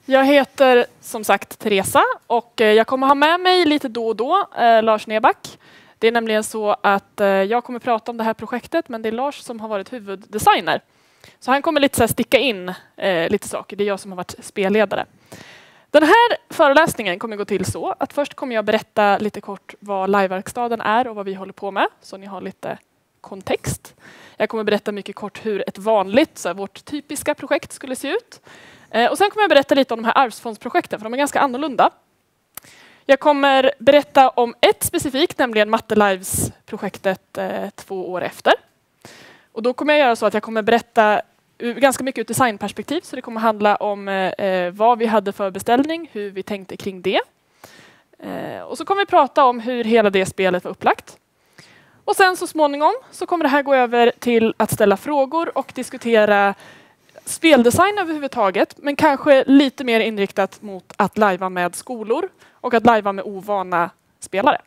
Jag heter som sagt Teresa och jag kommer ha med mig lite då och då Lars Neback. Det är nämligen så att jag kommer prata om det här projektet, men det är Lars som har varit huvuddesigner. Så han kommer lite så här sticka in lite saker. Det är jag som har varit spelledare. Den här föreläsningen kommer gå till så att först kommer jag berätta lite kort vad Liveverkstaden är och vad vi håller på med, så ni har lite kontext. Jag kommer berätta mycket kort hur ett vanligt, så här, vårt typiska projekt skulle se ut. Och sen kommer jag berätta lite om de här arvsfondsprojekten, för de är ganska annorlunda. Jag kommer berätta om ett specifikt, nämligen Matte Lives-projektet 2 år efter. Och då kommer jag göra så att jag kommer berätta ganska mycket ur designperspektiv, så det kommer handla om vad vi hade för beställning, hur vi tänkte kring det. Och så kommer vi prata om hur hela det spelet var upplagt. Och sen så småningom så kommer det här gå över till att ställa frågor och diskutera speldesign överhuvudtaget, men kanske lite mer inriktat mot att lajva med skolor och att lajva med ovana spelare.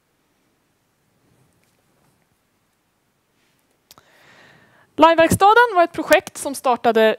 Liveverkstaden var ett projekt som startade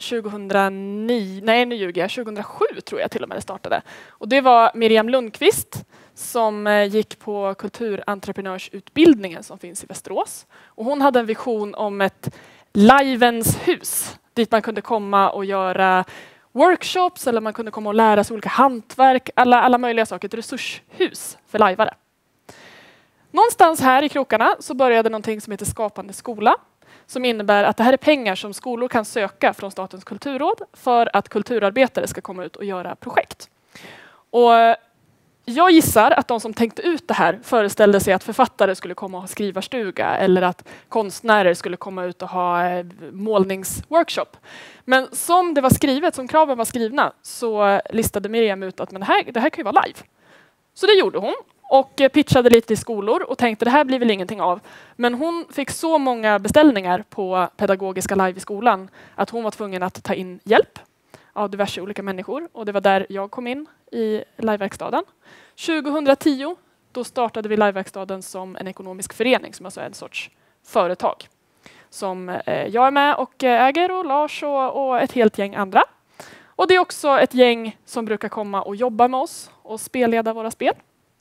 2007 tror jag till och med det startade. Och det var Miriam Lundqvist som gick på kulturentreprenörsutbildningen som finns i Västerås. Och hon hade en vision om ett livens hus dit man kunde komma och göra workshops, eller man kunde komma och lära sig olika hantverk, alla möjliga saker, ett resurshus för lajvare. Någonstans här i krokarna så började någonting som heter Skapande skola, som innebär att det här är pengar som skolor kan söka från Statens kulturråd för att kulturarbetare ska komma ut och göra projekt. Och jag gissar att de som tänkte ut det här föreställde sig att författare skulle komma och ha skrivarstuga, eller att konstnärer skulle komma ut och ha målningsworkshop. Men som det var skrivet, som kraven var skrivna, så listade Miriam ut att det här kan ju vara live. Så det gjorde hon och pitchade lite i skolor och tänkte det här blir väl ingenting av. Men hon fick så många beställningar på pedagogiska live i skolan att hon var tvungen att ta in hjälp av diverse olika människor, och det var där jag kom in i Liveverkstaden. 2010 då startade vi Liveverkstaden som en ekonomisk förening, som alltså är en sorts företag som jag är med och äger, och Lars och ett helt gäng andra. Och det är också ett gäng som brukar komma och jobba med oss och spelleda våra spel.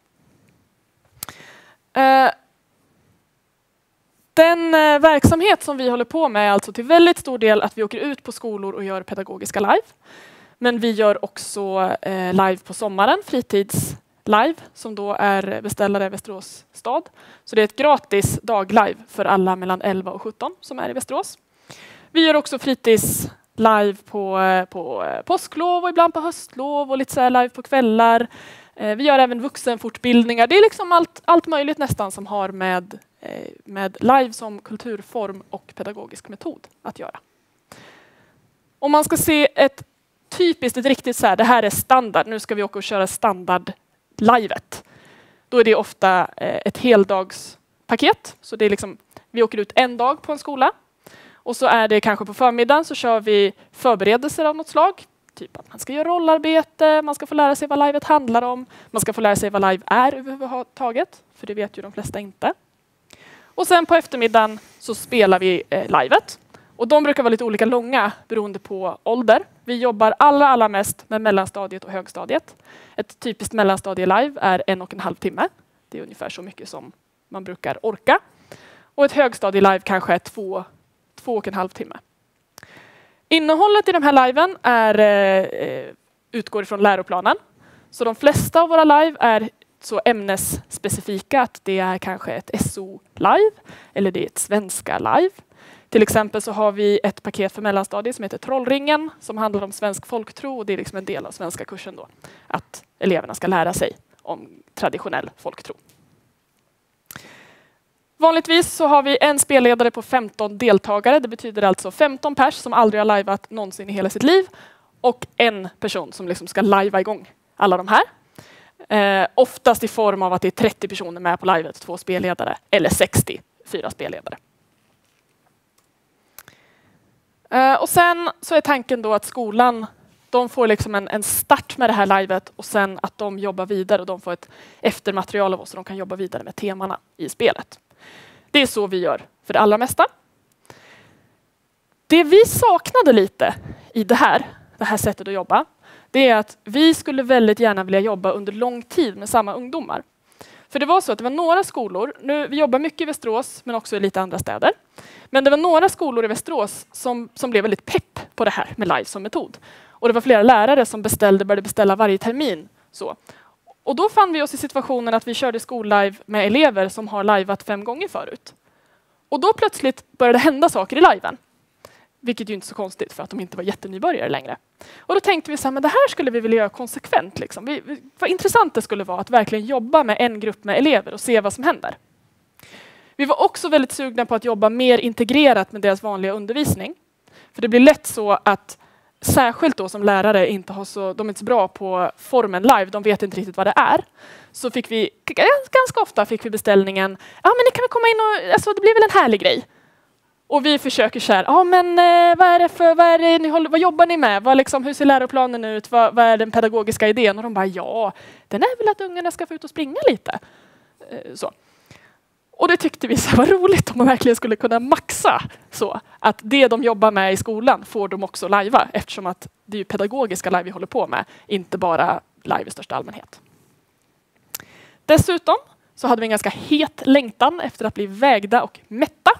Den verksamhet som vi håller på med är alltså till väldigt stor del att vi åker ut på skolor och gör pedagogiska live. Men vi gör också live på sommaren, fritidslive, som då är beställare i Västerås stad. Så det är ett gratis daglive för alla mellan 11 och 17 som är i Västerås. Vi gör också fritidslive på påsklov och ibland på höstlov och lite så här live på kvällar. Vi gör även vuxenfortbildningar. Det är liksom allt möjligt nästan som har med live som kulturform och pedagogisk metod att göra. Om man ska se ett riktigt så här, det här är standard, nu ska vi åka och köra standard-livet. Då är det ofta ett heldagspaket. Så det är liksom, vi åker ut en dag på en skola. Och så är det kanske på förmiddagen så kör vi förberedelser av något slag. Typ att man ska göra rollarbete, man ska få lära sig vad livet handlar om. Man ska få lära sig vad live är överhuvudtaget, för det vet ju de flesta inte. Och sen på eftermiddagen så spelar vi livet. Och de brukar vara lite olika långa beroende på ålder. Vi jobbar allra mest med mellanstadiet och högstadiet. Ett typiskt mellanstadie-live är 1,5 timme. Det är ungefär så mycket som man brukar orka. Och ett högstadie-live kanske är 2,5 timme. Innehållet i de här liven utgår ifrån läroplanen. Så de flesta av våra live är så ämnesspecifika att det är kanske ett SO-live eller det är ett svenska live. Till exempel så har vi ett paket för mellanstadiet som heter Trollringen som handlar om svensk folktro, och det är liksom en del av svenska kursen då. Att eleverna ska lära sig om traditionell folktro. Vanligtvis så har vi en spelledare på 15 deltagare. Det betyder alltså 15 pers som aldrig har liveat någonsin i hela sitt liv. Och en person som liksom ska livea igång alla de här. Oftast i form av att det är 30 personer med på livet, 2 spelledare. Eller 4 spelledare. Och sen så är tanken då att skolan, de får liksom en start med det här livet och sen att de jobbar vidare och de får ett eftermaterial av oss så de kan jobba vidare med temana i spelet. Det är så vi gör för det allra mesta. Det vi saknade lite i det här, det här sättet att jobba, det är att vi skulle väldigt gärna vilja jobba under lång tid med samma ungdomar. För det var så att det var några skolor, vi jobbar mycket i Västerås men också i lite andra städer. Men det var några skolor i Västerås som blev väldigt pepp på det här med live som metod. Och det var flera lärare som började beställa varje termin. Så. Och då fann vi oss i situationen att vi körde skollive med elever som har liveat 5 gånger förut. Och då plötsligt började det hända saker i liven. Vilket ju inte är så konstigt för att de inte var jättenybörjare längre. Och då tänkte vi så här, men det här skulle vi vilja göra konsekvent. Liksom. Vad intressant det skulle vara att verkligen jobba med en grupp med elever och se vad som händer. Vi var också väldigt sugna på att jobba mer integrerat med deras vanliga undervisning. För det blir lätt så att särskilt då som lärare de är inte så bra på formen live, de vet inte riktigt vad det är. Så fick vi ganska ofta beställningen, ja men ni kan väl komma in och, alltså det blir väl en härlig grej. Och vi försöker så här, ja men vad jobbar ni med? Hur ser läroplanen ut? Vad är den pedagogiska idén? Och de bara, ja, den är väl att ungarna ska få ut och springa lite. Så. Och det tyckte vi så var roligt om man verkligen skulle kunna maxa så att det de jobbar med i skolan får de också lajva, eftersom att det är ju pedagogiska live vi håller på med, inte bara live i största allmänhet. Dessutom så hade vi en ganska het längtan efter att bli vägda och mätta.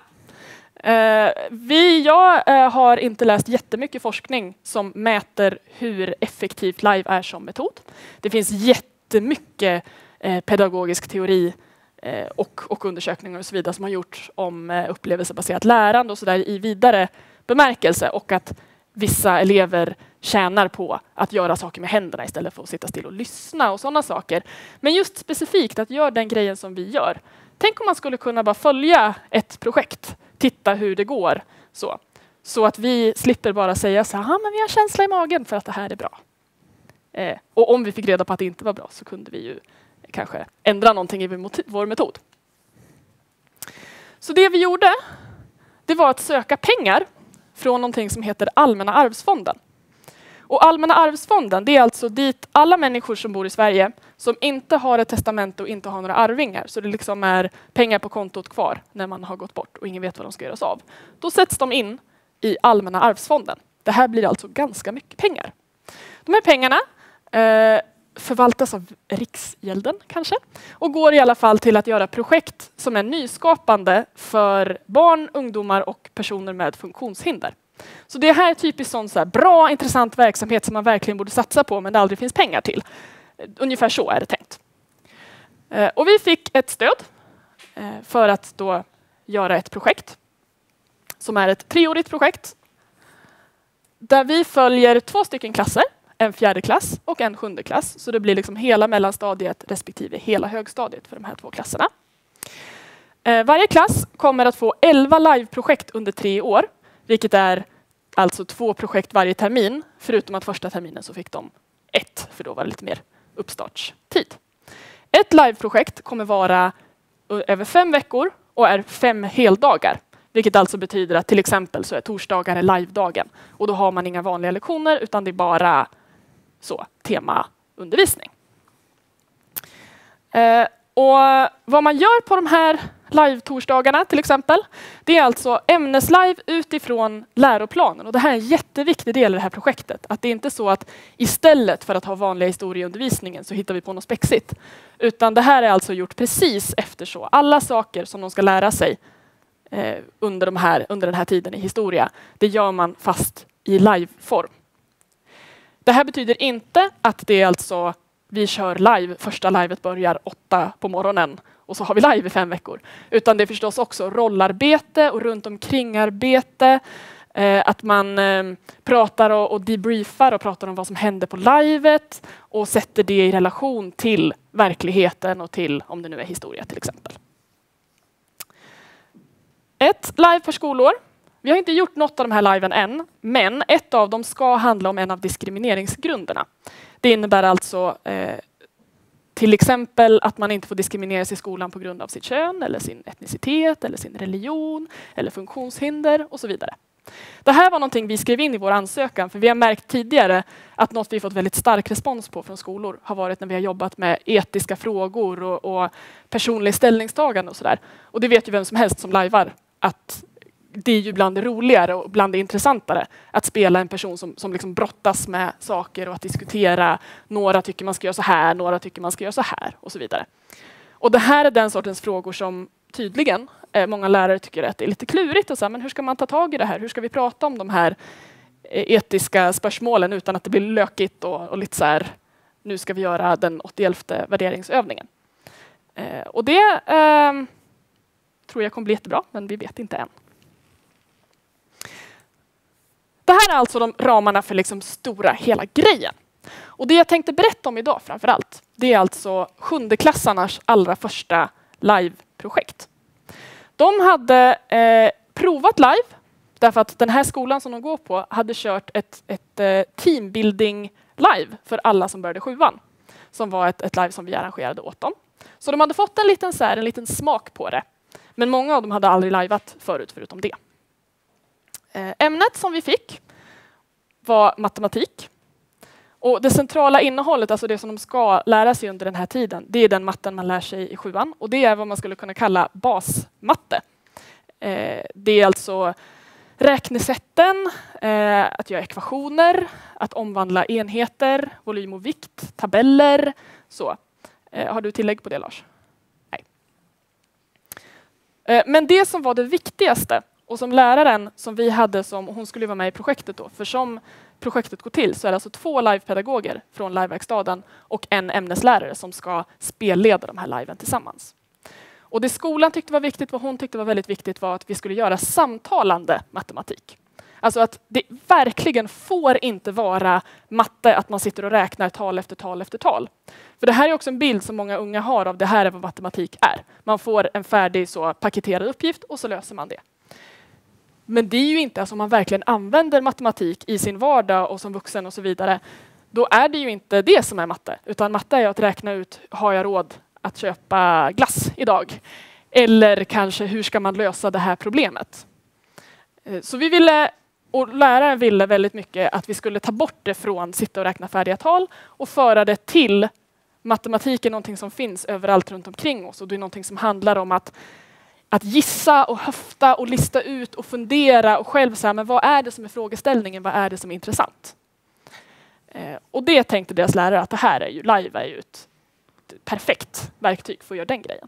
Jag har inte läst jättemycket forskning som mäter hur effektivt live är som metod. Det finns jättemycket pedagogisk teori och undersökningar och så vidare som har gjorts om upplevelsebaserat lärande och så där i vidare bemärkelse, och att vissa elever tjänar på att göra saker med händerna istället för att sitta still och lyssna och sådana saker. Men just specifikt att göra den grejen som vi gör. Tänk om man skulle kunna bara följa ett projekt, titta hur det går, så att vi slipper bara säga så här, men vi har känsla i magen för att det här är bra. Och om vi fick reda på att det inte var bra så kunde vi ju kanske ändra någonting i vår metod. Så det vi gjorde, det var att söka pengar från någonting som heter Allmänna arvsfonden. Och Allmänna arvsfonden, det är alltså dit alla människor som bor i Sverige som inte har ett testamente och inte har några arvingar, så det liksom är pengar på kontot kvar när man har gått bort och ingen vet vad de ska göras av. Då sätts de in i Allmänna arvsfonden. Det här blir alltså ganska mycket pengar. De här pengarna förvaltas av Riksgälden kanske, och går i alla fall till att göra projekt som är nyskapande för barn, ungdomar och personer med funktionshinder. Så det här är typiskt sån bra, intressant verksamhet som man verkligen borde satsa på men det aldrig finns pengar till. Ungefär så är det tänkt. Och vi fick ett stöd för att då göra ett projekt som är ett 3-årigt projekt där vi följer 2 stycken klasser. En 4:e klass och en 7:e klass. Så det blir liksom hela mellanstadiet respektive hela högstadiet för de här 2 klasserna. Varje klass kommer att få 11 liveprojekt under 3 år. Vilket är alltså 2 projekt varje termin. Förutom att första terminen så fick de 1. För då var det lite mer uppstartstid. Ett liveprojekt kommer vara över 5 veckor och är 5 heldagar. Vilket alltså betyder att till exempel så är torsdagar är live-dagen. Och då har man inga vanliga lektioner utan det är bara temaundervisning. Och vad man gör på de här live-torsdagarna till exempel, det är alltså ämneslive utifrån läroplanen. Och det här är en jätteviktig del i det här projektet. Att det är inte så att istället för att ha vanliga historieundervisningen så hittar vi på något spexigt. Utan det här är alltså gjort precis efter så. Alla saker som de ska lära sig under den här tiden i historia, det gör man fast i live-form. Det här betyder inte att det är alltså vi kör live, första livet börjar 8 på morgonen och så har vi live i 5 veckor. Utan det är förstås också rollarbete och runt omkring arbete. Att man pratar och debriefar och pratar om vad som händer på livet och sätter det i relation till verkligheten och till, om det nu är historia till exempel. Ett live per skolår. Vi har inte gjort något av de här liven än, men ett av dem ska handla om en av diskrimineringsgrunderna. Det innebär alltså till exempel att man inte får diskrimineras i skolan på grund av sitt kön eller sin etnicitet eller sin religion eller funktionshinder och så vidare. Det här var någonting vi skrev in i vår ansökan, för vi har märkt tidigare att något vi fått väldigt stark respons på från skolor har varit när vi har jobbat med etiska frågor och personlig ställningstagande och sådär. Och det vet ju vem som helst som lajvar att det är ju bland det roligare och bland det intressantare att spela en person som liksom brottas med saker och att diskutera. Några tycker man ska göra så här, några tycker man ska göra så här och så vidare. Och det här är den sortens frågor som tydligen många lärare tycker att det är lite klurigt. Och så här, men hur ska man ta tag i det här? Hur ska vi prata om de här etiska spörsmålen utan att det blir lökigt och lite så här, nu ska vi göra den 81:e värderingsövningen. Och det tror jag kommer bli jättebra, men vi vet inte än. Det här är alltså de ramarna för liksom stora hela grejen. Och det jag tänkte berätta om idag framför allt, det är alltså 7:e-klassarnas allra första live-projekt. De hade provat live, därför att den här skolan som de går på hade kört ett teambuilding live för alla som började 7:an. Som var ett live som vi arrangerade åt dem. Så de hade fått en liten smak på det. Men många av dem hade aldrig liveat förut förutom det. Ämnet som vi fick var matematik. Och det centrala innehållet, alltså det som de ska lära sig under den här tiden, det är den matten man lär sig i 7:an. Och det är vad man skulle kunna kalla basmatte. Det är alltså räknesätten, att göra ekvationer, att omvandla enheter, volym och vikt, tabeller. Så. Har du tillägg på det, Lars? Nej. Men det som var det viktigaste och som läraren som vi hade hon skulle vara med i projektet då, för som projektet går till så är det alltså 2 livepedagoger från liveverkstaden och en ämneslärare som ska spelleda de här liven tillsammans. Och det skolan tyckte var viktigt, vad hon tyckte var väldigt viktigt var att vi skulle göra samtalande matematik. Alltså att det verkligen får inte vara matte att man sitter och räknar tal efter tal efter tal. För det här är också en bild som många unga har av det här är vad matematik är. Man får en färdig så paketerad uppgift och så löser man det. Men det är ju inte, alltså om man verkligen använder matematik i sin vardag och som vuxen och så vidare, då är det ju inte det som är matte. Utan matte är att räkna ut, har jag råd att köpa glass idag? Eller kanske, hur ska man lösa det här problemet? Så vi ville, och läraren ville väldigt mycket att vi skulle ta bort det från sitta och räkna färdiga tal och föra det till matematiken, någonting som finns överallt runt omkring oss. Och det är någonting som handlar om att gissa och höfta och lista ut och fundera och själv säga, men vad är det som är frågeställningen? Vad är det som är intressant? Och det tänkte deras lärare att det här är ju, live är ju ett perfekt verktyg för att göra den grejen.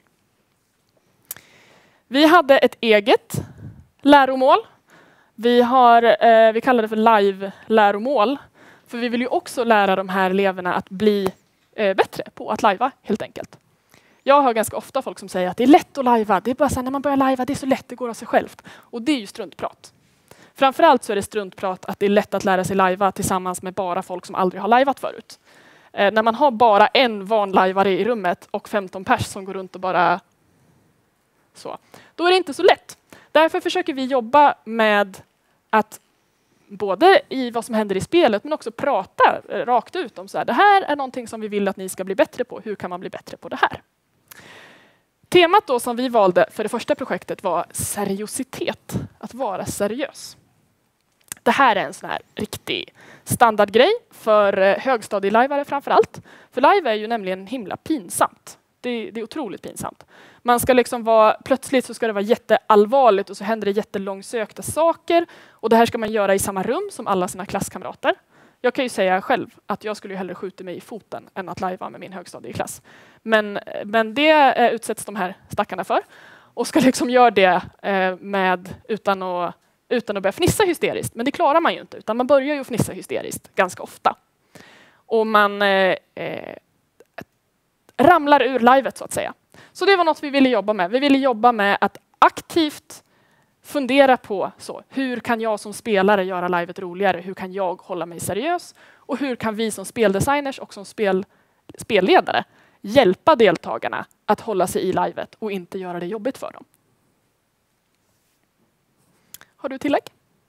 Vi hade ett eget läromål. Vi kallar det för live-läromål. För vi vill ju också lära de här eleverna att bli bättre på att lajva helt enkelt. Jag hör ganska ofta folk som säger att det är lätt att lajva. Det är bara så här, när man börjar lajva, det är så lätt, det går av sig självt. Och det är ju struntprat. Framförallt så är det struntprat att det är lätt att lära sig lajva tillsammans med bara folk som aldrig har lajvat förut. När man har bara en vanlajvare i rummet och 15 pers som går runt och bara så, då är det inte så lätt. Därför försöker vi jobba med att både i vad som händer i spelet men också prata rakt ut om så här, det här är någonting som vi vill att ni ska bli bättre på. Hur kan man bli bättre på det här? Temat då som vi valde för det första projektet var seriositet, att vara seriös. Det här är en sån här riktig standardgrej för högstadielajvare framför allt. För live är ju nämligen himla pinsamt. Det är otroligt pinsamt. Man ska liksom plötsligt så ska det vara jätteallvarligt och så händer det jättelångsökta saker. Och det här ska man göra i samma rum som alla sina klasskamrater. Jag kan ju säga själv att jag skulle ju hellre skjuta mig i foten än att lajva med min högstadieklass. Men det utsätts de här stackarna för. Och ska liksom göra det utan att börja fnissa hysteriskt. Men det klarar man ju inte, utan man börjar ju fnissa hysteriskt ganska ofta. Och man ramlar ur livet så att säga. Så det var något vi ville jobba med. Vi ville jobba med att aktivt fundera på hur kan jag som spelare göra livet roligare? Hur kan jag hålla mig seriös? Och hur kan vi som speldesigners och som spelledare hjälpa deltagarna att hålla sig i livet och inte göra det jobbigt för dem? Har du tillägg?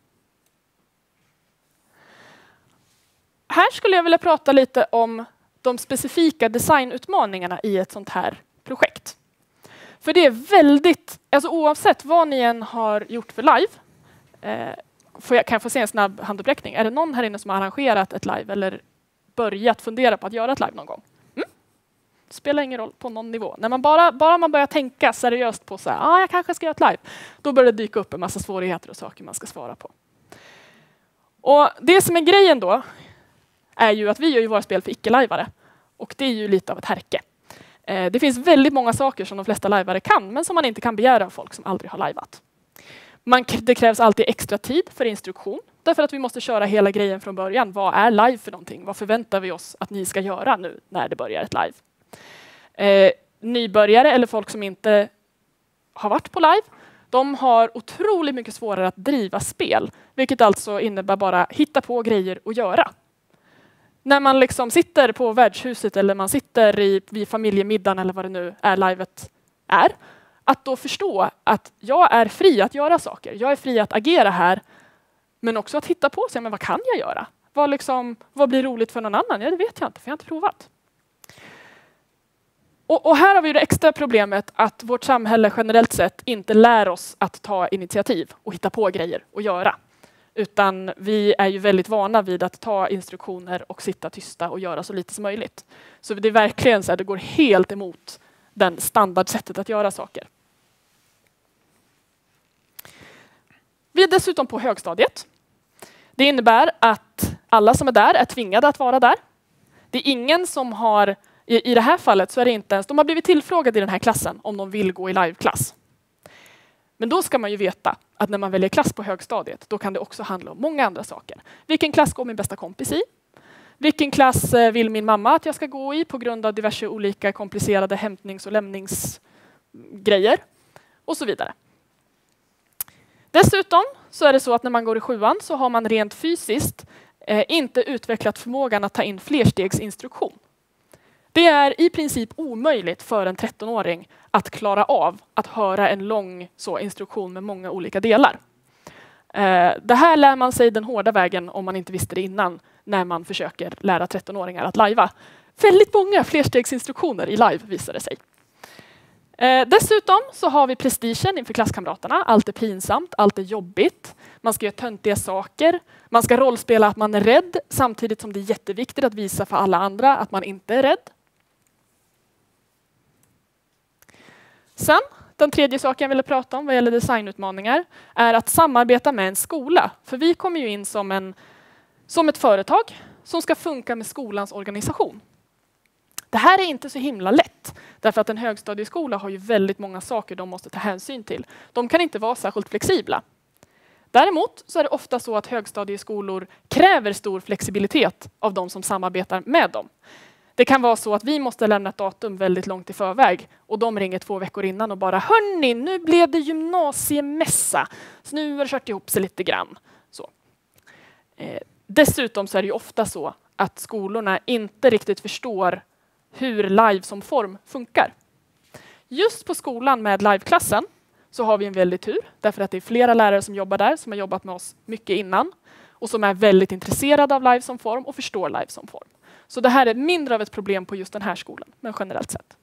Här skulle jag vilja prata lite om de specifika designutmaningarna i ett sånt här projekt. För det är väldigt, alltså oavsett vad ni än har gjort för live, kan jag få se en snabb handuppräckning? Är det någon här inne som har arrangerat ett live eller börjat fundera på att göra ett live någon gång? Det spelar ingen roll på någon nivå. När man bara man börjar tänka seriöst på så här, jag kanske ska göra ett live, då börjar det dyka upp en massa svårigheter och saker man ska svara på. Och det som är grejen då är ju att vi gör ju våra spel för icke-lajvare. Och det är ju lite av ett härke. Det finns väldigt många saker som de flesta lajvare kan, men som man inte kan begära av folk som aldrig har lajvat. Det krävs alltid extra tid för instruktion, därför att vi måste köra hela grejen från början. Vad är live för någonting? Vad förväntar vi oss att ni ska göra nu när det börjar ett live? Nybörjare eller folk som inte har varit på live, de har otroligt mycket svårare att driva spel, vilket alltså innebär bara hitta på grejer och göra. När man liksom sitter på värdshuset eller man sitter vid familjemiddagen eller vad det nu är livet är, att då förstå att jag är fri att göra saker. Jag är fri att agera här, men också att hitta på sig, men vad kan jag göra? Vad blir roligt för någon annan? Ja, det vet jag inte, för jag har inte provat. Och här har vi det extra problemet att vårt samhälle generellt sett inte lär oss att ta initiativ och hitta på grejer och göra. Utan vi är ju väldigt vana vid att ta instruktioner och sitta tysta och göra så lite som möjligt. Så det är verkligen så att det går helt emot den standardsättet att göra saker. Vi är dessutom på högstadiet. Det innebär att alla som är där är tvingade att vara där. Det är ingen som har, i det här fallet så är det inte ens, de har blivit tillfrågade i den här klassen om de vill gå i liveklass. Men då ska man ju veta att när man väljer klass på högstadiet, då kan det också handla om många andra saker. Vilken klass går min bästa kompis i? Vilken klass vill min mamma att jag ska gå i på grund av diverse olika komplicerade hämtnings- och lämningsgrejer? Och så vidare. Dessutom så är det så att när man går i 7:an så har man rent fysiskt inte utvecklat förmågan att ta in flerstegsinstruktion. Det är i princip omöjligt för en 13-åring att klara av att höra en lång instruktion med många olika delar. Det här lär man sig den hårda vägen om man inte visste det innan när man försöker lära 13-åringar att lajva. Väldigt många flerstegsinstruktioner i live visar det sig. Dessutom så har vi prestigen inför klasskamraterna. Allt är pinsamt, allt är jobbigt. Man ska göra töntiga saker. Man ska rollspela att man är rädd samtidigt som det är jätteviktigt att visa för alla andra att man inte är rädd. Sen, den tredje saken jag ville prata om vad gäller designutmaningar är att samarbeta med en skola. För vi kommer ju in som ett företag som ska funka med skolans organisation. Det här är inte så himla lätt, därför att en högstadieskola har ju väldigt många saker de måste ta hänsyn till. De kan inte vara särskilt flexibla. Däremot så är det ofta så att högstadieskolor kräver stor flexibilitet av de som samarbetar med dem. Det kan vara så att vi måste lämna ett datum väldigt långt i förväg och de ringer 2 veckor innan och bara hörni, nu blev det gymnasiemässa, så nu har det kört ihop sig lite grann. Så. Dessutom så är det ju ofta så att skolorna inte riktigt förstår hur live som form funkar. Just på skolan med liveklassen så har vi en väldig tur, därför att det är flera lärare som jobbar där som har jobbat med oss mycket innan och som är väldigt intresserade av live som form och förstår live som form. Så det här är mindre av ett problem på just den här skolan, men generellt sett.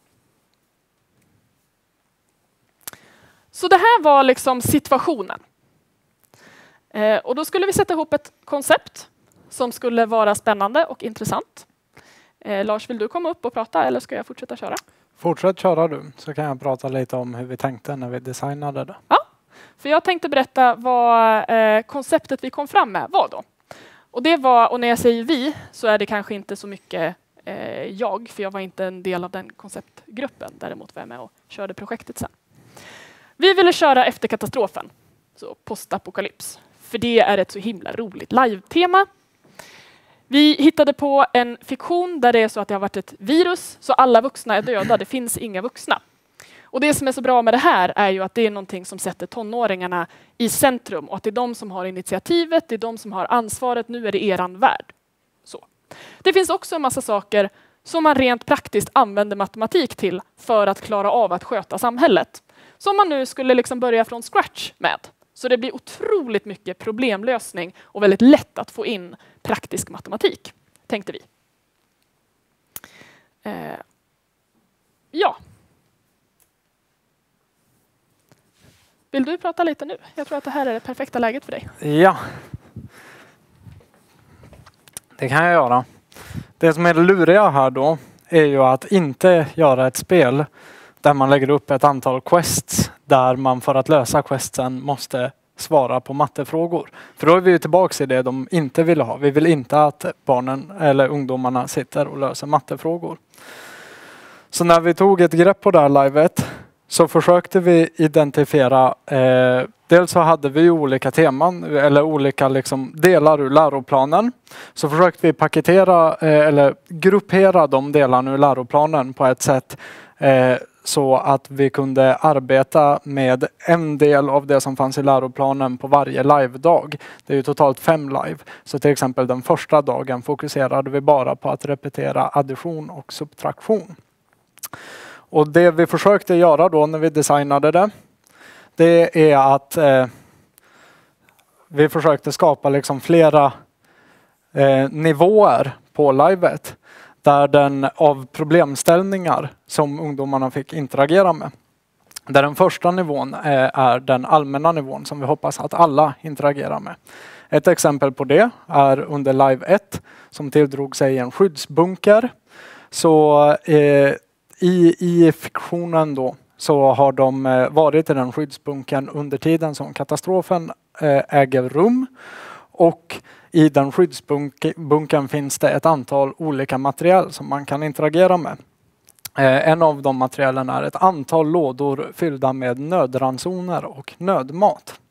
Så det här var liksom situationen. Och då skulle vi sätta ihop ett koncept som skulle vara spännande och intressant. Lars, vill du komma upp och prata eller ska jag fortsätta köra? Fortsätt köra du, så kan jag prata lite om hur vi tänkte när vi designade det. Ja, för jag tänkte berätta vad konceptet vi kom fram med var då. Och det var, och när jag säger vi så är det kanske inte så mycket jag, för jag var inte en del av den konceptgruppen. Däremot var jag med och körde projektet sen. Vi ville köra efter katastrofen, så postapokalyps. För det är ett så himla roligt live-tema. Vi hittade på en fiktion där det är så att det har varit ett virus, så alla vuxna är döda, det finns inga vuxna. Och det som är så bra med det här är ju att det är någonting som sätter tonåringarna i centrum och att det är de som har initiativet, det är de som har ansvaret, nu är det eran värld. Så. Det finns också en massa saker som man rent praktiskt använder matematik till för att klara av att sköta samhället. Som man nu skulle liksom börja från scratch med. Så det blir otroligt mycket problemlösning och väldigt lätt att få in praktisk matematik, tänkte vi. Ja. Vill du prata lite nu? Jag tror att det här är det perfekta läget för dig. Ja. Det kan jag göra. Det som är det luriga här då är ju att inte göra ett spel där man lägger upp ett antal quests där man för att lösa questsen måste svara på mattefrågor. För då är vi ju tillbaka i det de inte vill ha. Vi vill inte att barnen eller ungdomarna sitter och löser mattefrågor. Så när vi tog ett grepp på det här livet så försökte vi identifiera, dels så hade vi olika teman eller olika liksom delar ur läroplanen. Så försökte vi paketera eller gruppera de delarna ur läroplanen på ett sätt så att vi kunde arbeta med en del av det som fanns i läroplanen på varje live-dag. Det är ju totalt 5 live. Så till exempel den första dagen fokuserade vi bara på att repetera addition och subtraktion. Och det vi försökte göra då när vi designade det är att vi försökte skapa liksom flera nivåer på livet. Där den av problemställningar som ungdomarna fick interagera med. Där den första nivån är den allmänna nivån som vi hoppas att alla interagerar med. Ett exempel på det är under live 1 som tilldrog sig en skyddsbunker. Så i fiktionen då så har de varit i den skyddsbunkern under tiden som katastrofen äger rum. Och i den skyddsbunkern finns det ett antal olika material som man kan interagera med. En av de materialen är ett antal lådor fyllda med nödransoner och nödmat.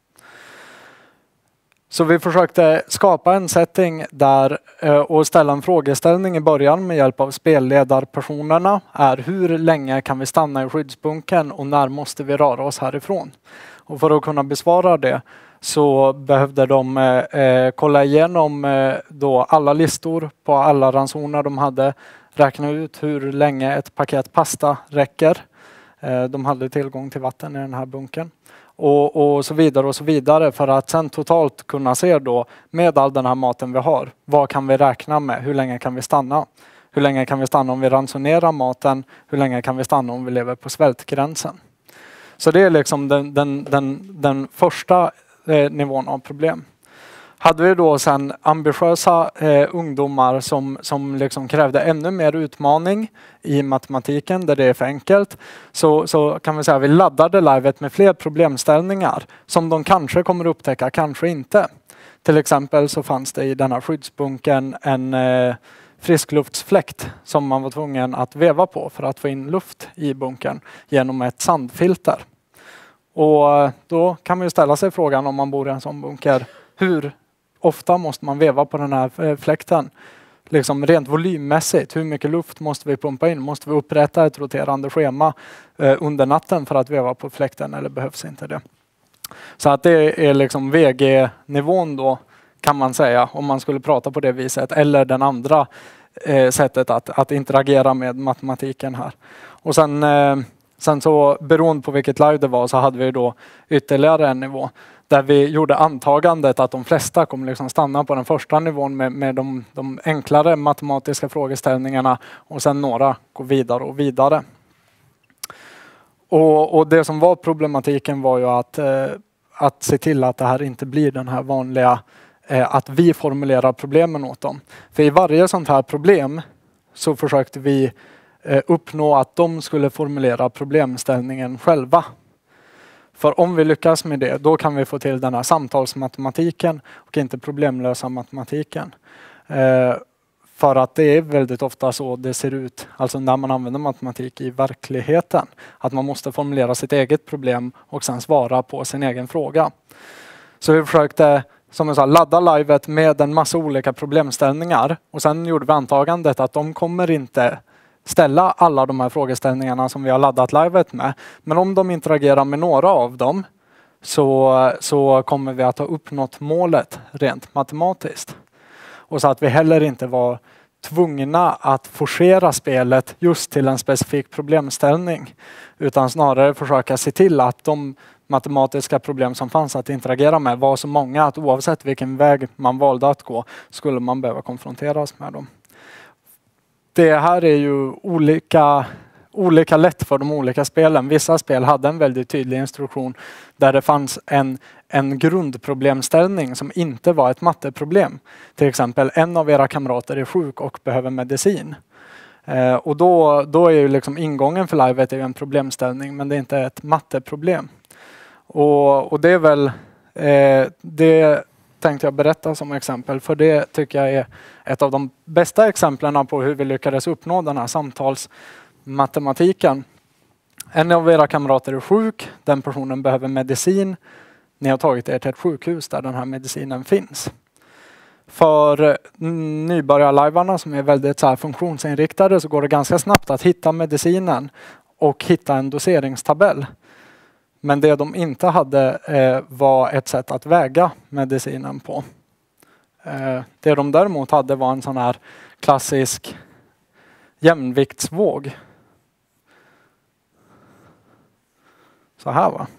Så vi försökte skapa en setting där och ställa en frågeställning i början med hjälp av spelledarpersonerna är hur länge kan vi stanna i skyddsbunkern och när måste vi röra oss härifrån? Och för att kunna besvara det så behövde de kolla igenom då alla listor på alla ransoner de hade, räkna ut hur länge ett paket pasta räcker. De hade tillgång till vatten i den här bunkern. Och så vidare för att sen totalt kunna se då med all den här maten vi har, vad kan vi räkna med, hur länge kan vi stanna? Hur länge kan vi stanna om vi ransonerar maten? Hur länge kan vi stanna om vi lever på svältgränsen? Så det är liksom den första nivån av problem. Hade vi då sen ambitiösa ungdomar som liksom krävde ännu mer utmaning i matematiken där det är för enkelt, så kan vi säga att vi laddade livet med fler problemställningar som de kanske kommer upptäcka, kanske inte. Till exempel så fanns det i denna skyddsbunkern en friskluftsfläkt som man var tvungen att veva på för att få in luft i bunkern genom ett sandfilter. Och då kan man ju ställa sig frågan om man bor i en sån bunker, hur ofta måste man veva på den här fläkten? Liksom rent volymmässigt, hur mycket luft måste vi pumpa in? Måste vi upprätta ett roterande schema under natten för att veva på fläkten eller behövs inte det? Så att det är liksom VG-nivån då kan man säga om man skulle prata på det viset. Eller den andra sättet att interagera med matematiken här. Och sen så beroende på vilket live det var så hade vi då ytterligare en nivå. Där vi gjorde antagandet att de flesta kommer liksom stanna på den första nivån med de enklare matematiska frågeställningarna och sen några går vidare och vidare. Och det som var problematiken var ju att se till att det här inte blir den här vanliga att vi formulerar problemen åt dem. För i varje sånt här problem så försökte vi uppnå att de skulle formulera problemställningen själva. För om vi lyckas med det, då kan vi få till den här samtalsmatematiken och inte problemlösa matematiken. För att det är väldigt ofta så det ser ut, alltså när man använder matematik i verkligheten. Att man måste formulera sitt eget problem och sen svara på sin egen fråga. Så vi försökte, som jag sa, ladda livet med en massa olika problemställningar. Och sen gjorde vi antagandet att de kommer inte ställa alla de här frågeställningarna som vi har laddat livet med. Men om de interagerar med några av dem så kommer vi att ha uppnått målet rent matematiskt. Och så att vi heller inte var tvungna att forcera spelet just till en specifik problemställning. Utan snarare försöka se till att de matematiska problem som fanns att interagera med var så många att oavsett vilken väg man valde att gå skulle man behöva konfronteras med dem. Det här är ju olika lätt för de olika spelen. Vissa spel hade en väldigt tydlig instruktion där det fanns en grundproblemställning som inte var ett matteproblem. Till exempel en av era kamrater är sjuk och behöver medicin. Och då är ju liksom ingången för livet är ju en problemställning, men det är inte ett matteproblem. Och det är väl det tänkte jag berätta som exempel, för det tycker jag är ett av de bästa exemplen på hur vi lyckades uppnå den här samtalsmatematiken. En av era kamrater är sjuk, den personen behöver medicin. Ni har tagit er till ett sjukhus där den här medicinen finns. För nybörjarlajvarna som är väldigt så här funktionsinriktade så går det ganska snabbt att hitta medicinen och hitta en doseringstabell. Men det de inte hade var ett sätt att väga medicinen på. Det de däremot hade var en sån här klassisk jämviktsvåg. Så här va.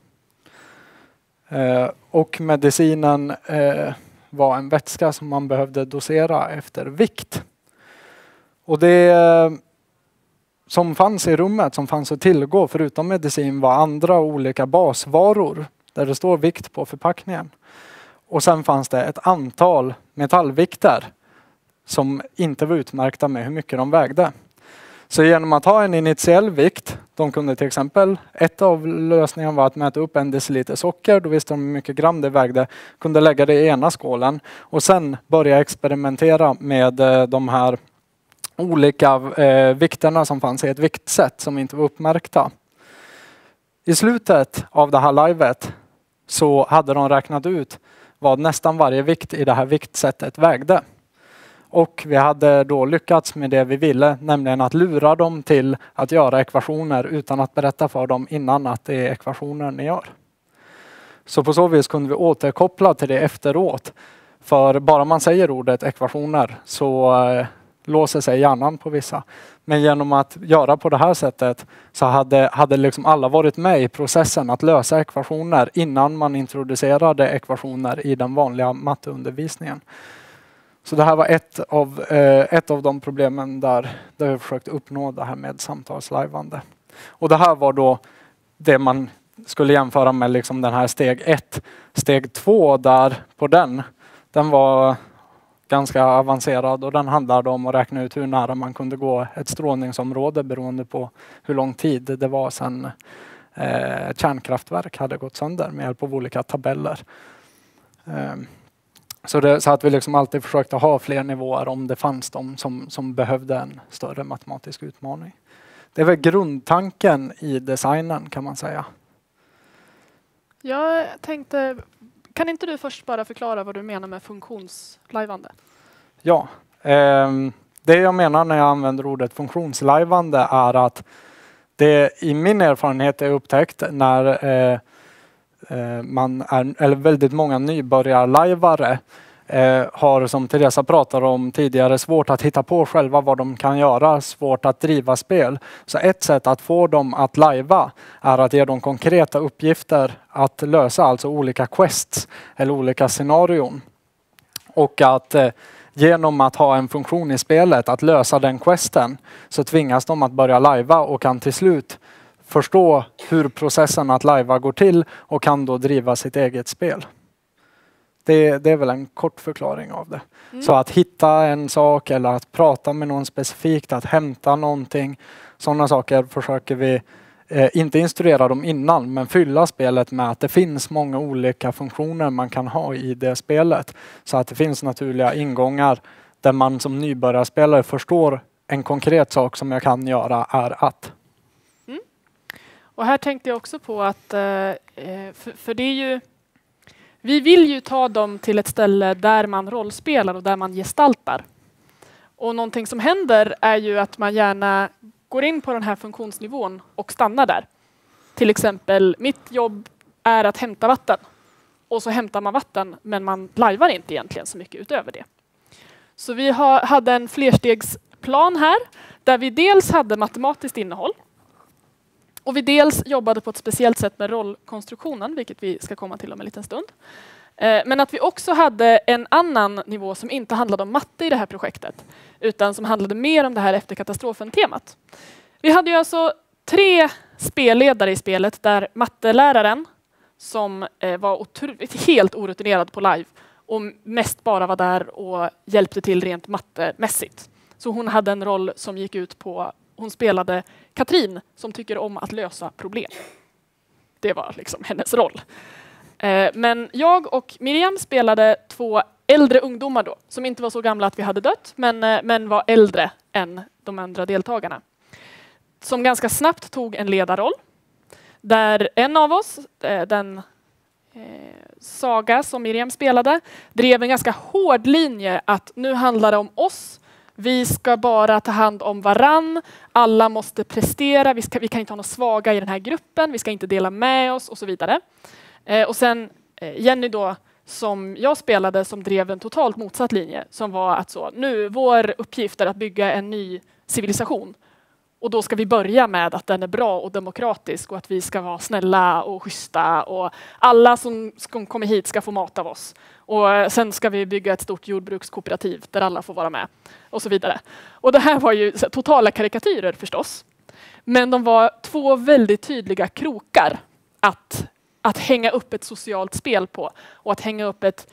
Och medicinen var en vätska som man behövde dosera efter vikt. Och det som fanns i rummet, som fanns att tillgå förutom medicin, var andra olika basvaror där det står vikt på förpackningen. Och sen fanns det ett antal metallvikter som inte var utmärkta med hur mycket de vägde. Så genom att ha en initiell vikt, de kunde till exempel, ett av lösningarna var att mäta upp 1 deciliter socker, då visste de hur mycket gram det vägde, kunde lägga det i ena skålen och sen börja experimentera med de här olika vikterna som fanns i ett viktsätt som inte var uppmärkta. I slutet av det här livet så hade de räknat ut vad nästan varje vikt i det här viktsättet vägde. Och vi hade då lyckats med det vi ville, nämligen att lura dem till att göra ekvationer utan att berätta för dem innan att det är ekvationer ni gör. Så på så vis kunde vi återkoppla till det efteråt. För bara man säger ordet ekvationer så låser sig hjärnan på vissa. Men genom att göra på det här sättet så hade liksom alla varit med i processen att lösa ekvationer innan man introducerade ekvationer i den vanliga matteundervisningen. Så det här var ett av de problemen där vi försökte uppnå det här med samtalslajvande. Och det här var då det man skulle jämföra med liksom den här steg 1. Steg 2 där på den var ganska avancerad och den handlade om att räkna ut hur nära man kunde gå ett strålningsområde beroende på hur lång tid det var sedan ett kärnkraftverk hade gått sönder med hjälp av olika tabeller. Så att vi liksom alltid försökte ha fler nivåer om det fanns de som behövde en större matematisk utmaning. Det är väl grundtanken i designen kan man säga. Jag tänkte, kan inte du först bara förklara vad du menar med funktionslajvande? Ja, det jag menar när jag använder ordet funktionslajvande är att det i min erfarenhet är upptäckt när väldigt många nybörjarlajvare har, som Teresa pratade om tidigare, svårt att hitta på själva vad de kan göra, svårt att driva spel. Så ett sätt att få dem att lajva är att ge dem konkreta uppgifter att lösa, alltså olika quests eller olika scenarion. Och att genom att ha en funktion i spelet att lösa den questen så tvingas de att börja lajva och kan till slut förstå hur processen att lajva går till och kan då driva sitt eget spel. Det är väl en kort förklaring av det. Så att hitta en sak eller att prata med någon specifikt, att hämta någonting. Sådana saker försöker vi inte instruera dem innan, men fylla spelet med att det finns många olika funktioner man kan ha i det spelet. Så att det finns naturliga ingångar där man som nybörjarspelare förstår en konkret sak som jag kan göra är att. Och här tänkte jag också på att, för det är ju, vi vill ju ta dem till ett ställe där man rollspelar och där man gestaltar. Och någonting som händer är ju att man gärna går in på den här funktionsnivån och stannar där. Till exempel, mitt jobb är att hämta vatten. Och så hämtar man vatten, men man lajvar inte egentligen så mycket utöver det. Så vi hade en flerstegsplan här, där vi dels hade matematiskt innehåll. Och vi dels jobbade på ett speciellt sätt med rollkonstruktionen, vilket vi ska komma till om en liten stund. Men att vi också hade en annan nivå som inte handlade om matte i det här projektet, utan som handlade mer om det här efter katastrofen-temat. Vi hade ju alltså 3 spelledare i spelet, där matteläraren, som var helt orutinerad på live och mest bara var där och hjälpte till rent mattemässigt. Så hon hade en roll som gick ut på, hon spelade Katrin som tycker om att lösa problem. Det var liksom hennes roll. Men jag och Miriam spelade 2 äldre ungdomar då, som inte var så gamla att vi hade dött, men var äldre än de andra deltagarna. Som ganska snabbt tog en ledarroll. Där en av oss, Saga som Miriam spelade, drev en ganska hård linje att nu handlar det om oss. Vi ska bara ta hand om varann. Alla måste prestera. Vi kan inte ha några svaga i den här gruppen. Vi ska inte dela med oss och så vidare. Och sen Jenny då, som jag spelade, som drev en totalt motsatt linje. Som var att nu vår uppgift är att bygga en ny civilisation. Och då ska vi börja med att den är bra och demokratisk och att vi ska vara snälla och schyssta och alla som kommer hit ska få mat av oss. Och sen ska vi bygga ett stort jordbrukskooperativ där alla får vara med och så vidare. Och det här var ju totala karikatyrer förstås. Men de var 2 väldigt tydliga krokar att hänga upp ett socialt spel på och att hänga upp ett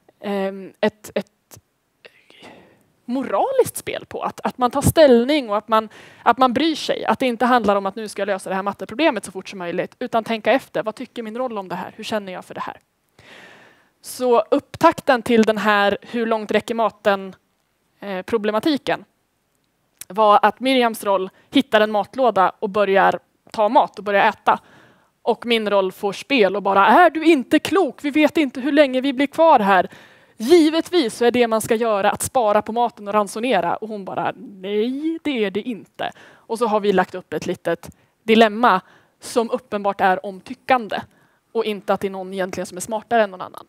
moraliskt spel på. Att man tar ställning och att man bryr sig. Att det inte handlar om att nu ska jag lösa det här matteproblemet så fort som möjligt. Utan tänka efter. Vad tycker min roll om det här? Hur känner jag för det här? Så upptakten till den här hur långt räcker maten problematiken var att Miriams roll hittar en matlåda och börjar ta mat och börjar äta. Och min roll får spel och bara, är du inte klok? Vi vet inte hur länge vi blir kvar här. Givetvis så är det man ska göra att spara på maten och ransonera. Och hon bara, nej det är det inte. Och så har vi lagt upp ett litet dilemma som uppenbart är omtyckande. Och inte att det är någon egentligen som är smartare än någon annan.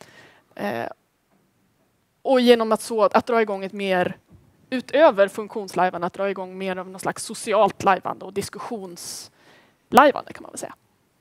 Och genom att dra igång ett mer, utöver funktionslajvande, att dra igång mer av någon slags socialt lajvande och diskussionslajvande kan man väl säga.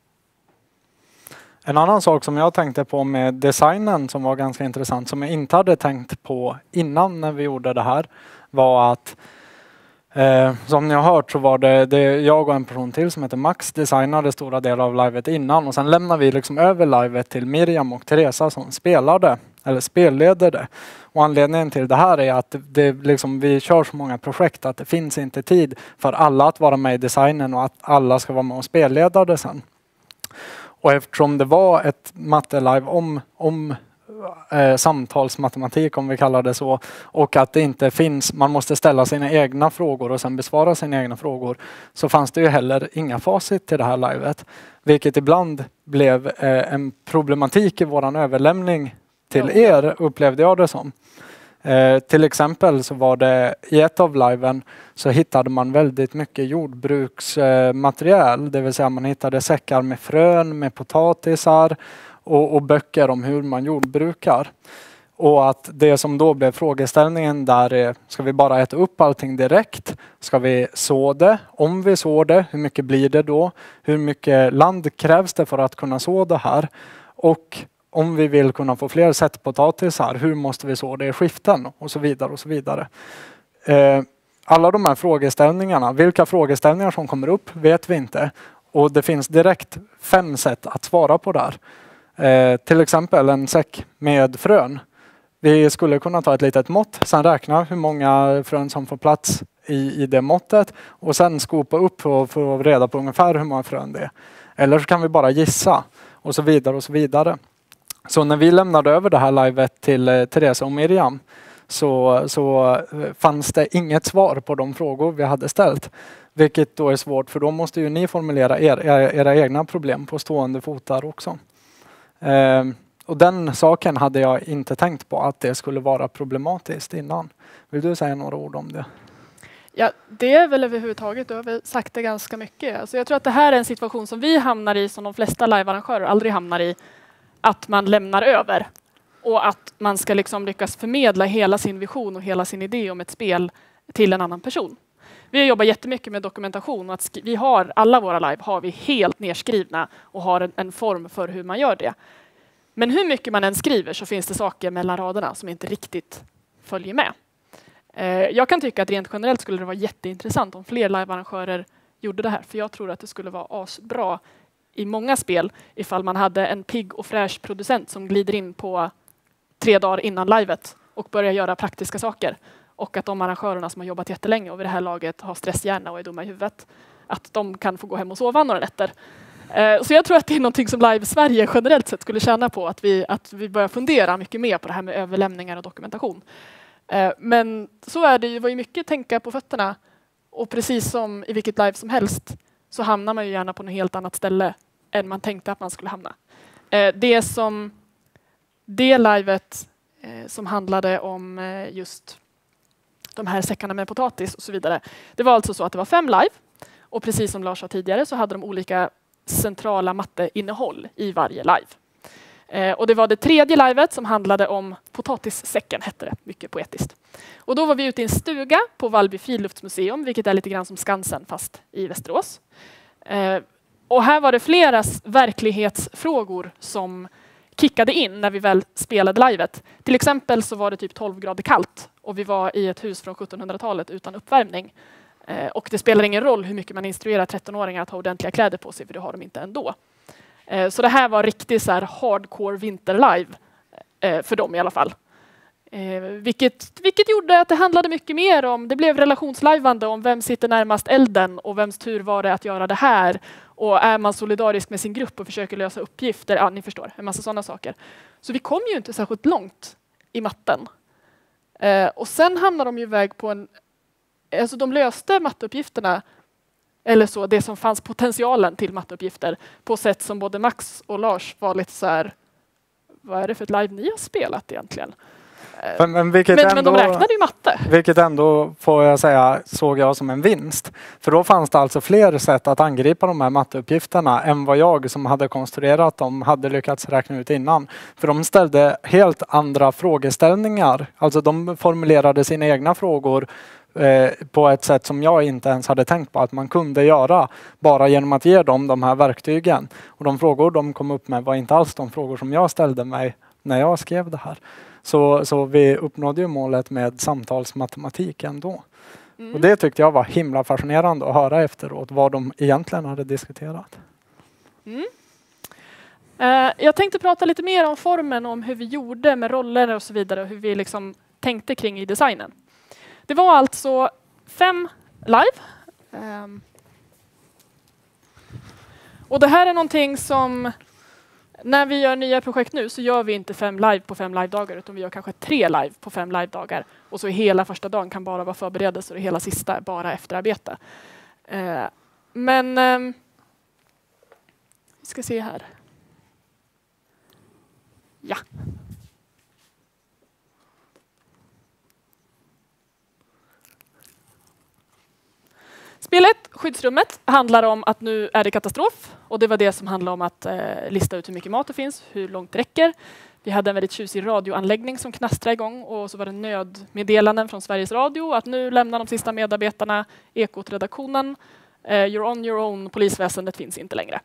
En annan sak som jag tänkte på med designen som var ganska intressant, som jag inte hade tänkt på innan när vi gjorde det här, var att som ni har hört så var det jag och en person till som heter Max designade stora delar av livet innan och sen lämnade vi liksom över livet till Miriam och Teresa som spelledde det. Och anledningen till det här är att vi kör så många projekt att det finns inte tid för alla att vara med i designen och att alla ska vara med och spelleda det sen. Och eftersom det var ett matte-live om samtalsmatematik om vi kallar det så, och att det inte finns, man måste ställa sina egna frågor och sen besvara sina egna frågor, så fanns det ju heller inga facit till det här livet. Vilket ibland blev en problematik i våran överlämning till er, upplevde jag det som. Till exempel så var det i ett av liven så hittade man väldigt mycket jordbruksmaterial. Det vill säga man hittade säckar med frön, med potatisar och böcker om hur man jordbrukar. Och att det som då blev frågeställningen där är, ska vi bara äta upp allting direkt? Ska vi så det? Om vi så det, hur mycket blir det då? Hur mycket land krävs det för att kunna så det här? Och om vi vill kunna få fler sättpotatisar, hur måste vi så det i skiften? Och så vidare och så vidare. Alla de här frågeställningarna, vilka frågeställningar som kommer upp vet vi inte. Och det finns direkt 5 sätt att svara på där. Till exempel en säck med frön. Vi skulle kunna ta ett litet mått, sen räkna hur många frön som får plats i det måttet. Och sen skopa upp för att få reda på ungefär hur många frön det är. Eller så kan vi bara gissa och så vidare och så vidare. Så när vi lämnade över det här livet till Teresa och Miriam så fanns det inget svar på de frågor vi hade ställt. Vilket då är svårt, för då måste ju ni formulera era egna problem på stående fotar också. Och den saken hade jag inte tänkt på att det skulle vara problematiskt innan. Vill du säga några ord om det? Ja, det är väl överhuvudtaget, du har väl sagt det ganska mycket. Alltså jag tror att det här är en situation som vi hamnar i, som de flesta livearrangörer aldrig hamnar i. Att man lämnar över och att man ska liksom lyckas förmedla hela sin vision och hela sin idé om ett spel till en annan person. Vi jobbar jättemycket med dokumentation och att vi har alla våra live har vi helt nedskrivna och har en form för hur man gör det. Men hur mycket man än skriver så finns det saker mellan raderna som inte riktigt följer med. Jag kan tycka att rent generellt skulle det vara jätteintressant om fler livearrangörer gjorde det här, för jag tror att det skulle vara asbra i många spel ifall man hade en pigg och fräsch producent som glider in på 3 dagar innan livet och börjar göra praktiska saker. och att de arrangörerna som har jobbat jättelänge och vid det här laget har stresshjärna och är dumma i huvudet, att de kan få gå hem och sova några nätter. Så jag tror att det är någonting som Live Sverige generellt sett skulle tjäna på, att vi börjar fundera mycket mer på det här med överlämningar och dokumentation. Men så är det ju, var ju mycket tänka på fötterna, och precis som i vilket live som helst så hamnar man ju gärna på något helt annat ställe än man tänkte att man skulle hamna. Det livet som handlade om just de här säckarna med potatis och så vidare. Det var alltså så att det var 5 live, och precis som Lars sa tidigare så hade de olika centrala matteinnehåll i varje live. Och det var det 3:e livet som handlade om potatissäcken, hette det, mycket poetiskt. Och då var vi ute i en stuga på Vallby friluftsmuseum, vilket är lite grann som Skansen fast i Västerås. Och här var det flera verklighetsfrågor som kickade in när vi väl spelade livet. Till exempel så var det typ 12 grader kallt och vi var i ett hus från 1700-talet utan uppvärmning. Och det spelar ingen roll hur mycket man instruerar 13-åringar att ha ordentliga kläder på sig, för det har de inte ändå. Så det här var riktigt så här hardcore vinterlive för dem i alla fall. Vilket gjorde att det handlade mycket mer om, det blev relationslajvande om vem sitter närmast elden och vems tur var det att göra det här. Och är man solidarisk med sin grupp och försöker lösa uppgifter, ja ni förstår, en massa sådana saker. Så vi kom ju inte särskilt långt i matten. Och sen hamnade de ju iväg på alltså de löste matteuppgifterna, eller så, det som fanns potentialen till matteuppgifter, på sätt som både Max och Lars var lite så här, vad är det för ett live ni har spelat egentligen? Men de räknade ju matte. Vilket ändå, får jag säga, såg jag som en vinst. För då fanns det alltså fler sätt att angripa de här matteuppgifterna än vad jag som hade konstruerat dem hade lyckats räkna ut innan. För de ställde helt andra frågeställningar. Alltså de formulerade sina egna frågor på ett sätt som jag inte ens hade tänkt på att man kunde göra bara genom att ge dem de här verktygen. Och de frågor de kom upp med var inte alls de frågor som jag ställde mig när jag skrev det här. Så vi uppnådde ju målet med samtalsmatematik ändå. Och det tyckte jag var himla fascinerande att höra efteråt vad de egentligen hade diskuterat. Jag tänkte prata lite mer om formen, om hur vi gjorde med roller och så vidare och hur vi liksom tänkte kring i designen. Det var alltså 5 live. Och det här är någonting som, när vi gör nya projekt nu så gör vi inte 5 live på 5 live-dagar, utan vi gör kanske 3 live på 5 live-dagar. Och så hela första dagen kan bara vara förberedelse och det hela sista är bara efterarbete. Vi ska se här. Ja. Spelet, Skyddsrummet, handlar om att nu är det katastrof. Och det var det som handlade om att lista ut hur mycket mat det finns, hur långt det räcker. Vi hade en väldigt tjusig radioanläggning som knastrade igång och så var det nödmeddelanden från Sveriges Radio att nu lämnar de sista medarbetarna Ekot-redaktionen. You're on your own, polisväsendet finns inte längre.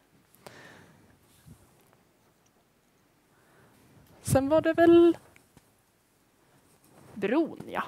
Sen var det väl bron, ja.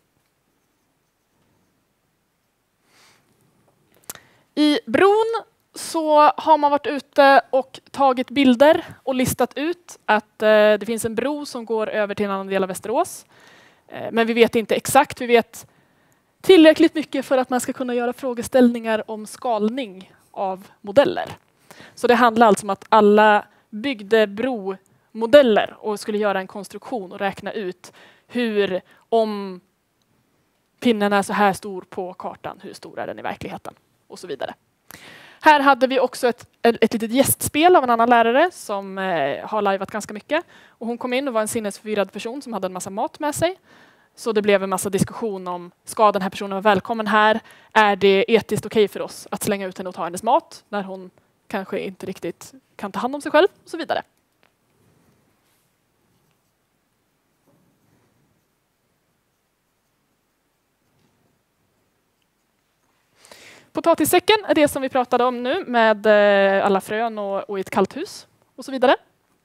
I bron så har man varit ute och tagit bilder och listat ut att det finns en bro som går över till en annan del av Västerås. Men vi vet inte exakt, vi vet tillräckligt mycket för att man ska kunna göra frågeställningar om skalning av modeller. Så det handlar alltså om att alla byggde bromodeller och skulle göra en konstruktion och räkna ut hur, om pinnen är så här stor på kartan, hur stor är den i verkligheten? Och så vidare. Här hade vi också ett litet gästspel av en annan lärare som har liveat ganska mycket. Och hon kom in och var en sinnesförvirrad person som hade en massa mat med sig. Så det blev en massa diskussion om, ska den här personen vara välkommen här? Är det etiskt okej för oss att slänga ut henne och ta hennes mat när hon kanske inte riktigt kan ta hand om sig själv? Och så vidare. Potatissäcken är det som vi pratade om nu med alla frön och i ett kallt hus och så vidare.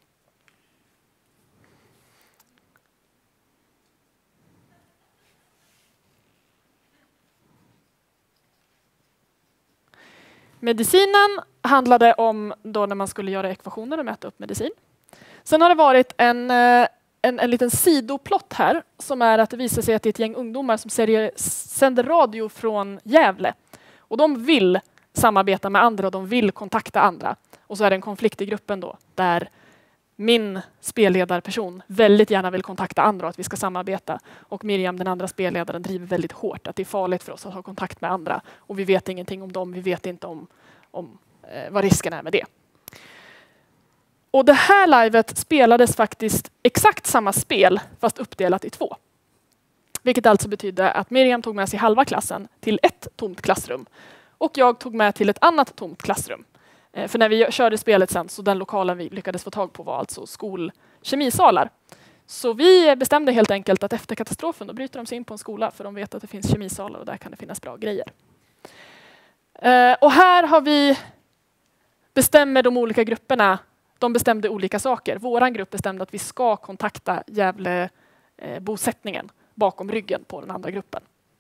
Medicinen handlade om då när man skulle göra ekvationer och mäta upp medicin. Sen har det varit en liten sidoplott här som är att det visar sig att det är ett gäng ungdomar som sänder radio från Gävle. Och de vill samarbeta med andra och de vill kontakta andra. Och så är det en konflikt i gruppen då där min spelledarperson väldigt gärna vill kontakta andra och att vi ska samarbeta. Och Miriam, den andra spelledaren, driver väldigt hårt att det är farligt för oss att ha kontakt med andra. Och vi vet ingenting om dem, vi vet inte om vad risken är med det. Och det här livet spelades faktiskt exakt samma spel fast uppdelat i 2. Vilket alltså betydde att Miriam tog med sig halva klassen till ett tomt klassrum. Och jag tog med till ett annat tomt klassrum. För när vi körde spelet sen så den lokalen vi lyckades få tag på var alltså skolkemisalar. Så vi bestämde helt enkelt att efter katastrofen då bryter de sig in på en skola för de vet att det finns kemisalar och där kan det finnas bra grejer. Och här har vi bestämmer de olika grupperna. De bestämde olika saker. Våran grupp bestämde att vi ska kontakta Gävle bosättningen bakom ryggen på den andra gruppen.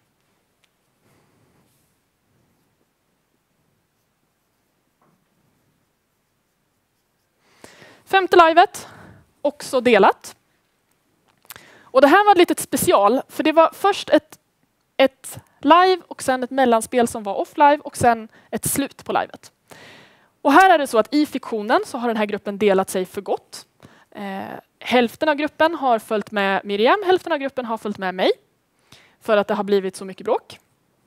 Femte livet, också delat. Och det här var ett litet special, för det var först ett live och sen ett mellanspel som var off-live och sen ett slut på livet. Och här är det så att i fiktionen så har den här gruppen delat sig för gott. Hälften av gruppen har följt med Miriam, hälften av gruppen har följt med mig. För att det har blivit så mycket bråk.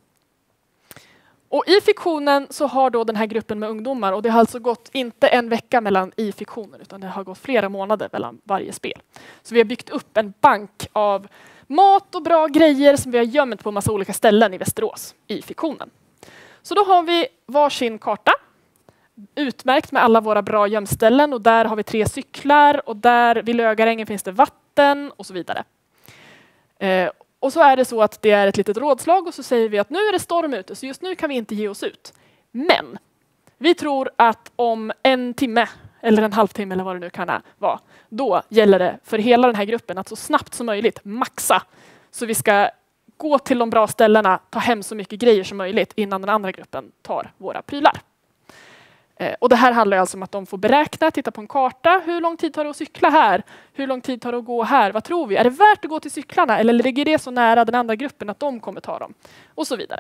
Och i fiktionen så har då den här gruppen med ungdomar, och det har alltså gått inte en vecka mellan i fiktionen utan det har gått flera månader mellan varje spel. Så vi har byggt upp en bank av mat och bra grejer som vi har gömt på en massa olika ställen i Västerås i fiktionen. Så då har vi varsin karta. Utmärkt med alla våra bra gömställen och där har vi 3 cyklar och där vid Lögarängen finns det vatten och så vidare. Och så är det så att det är ett litet rådslag och så säger vi att nu är det storm ute så just nu kan vi inte ge oss ut. Men vi tror att om en timme eller en halvtimme eller vad det nu kan vara, då gäller det för hela den här gruppen att så snabbt som möjligt maxa. Så vi ska gå till de bra ställena, ta hem så mycket grejer som möjligt innan den andra gruppen tar våra prylar. Och det här handlar alltså om att de får beräkna, titta på en karta. Hur lång tid tar det att cykla här? Hur lång tid tar det att gå här? Vad tror vi? Är det värt att gå till cyklarna? Eller ligger det så nära den andra gruppen att de kommer ta dem? Och så vidare.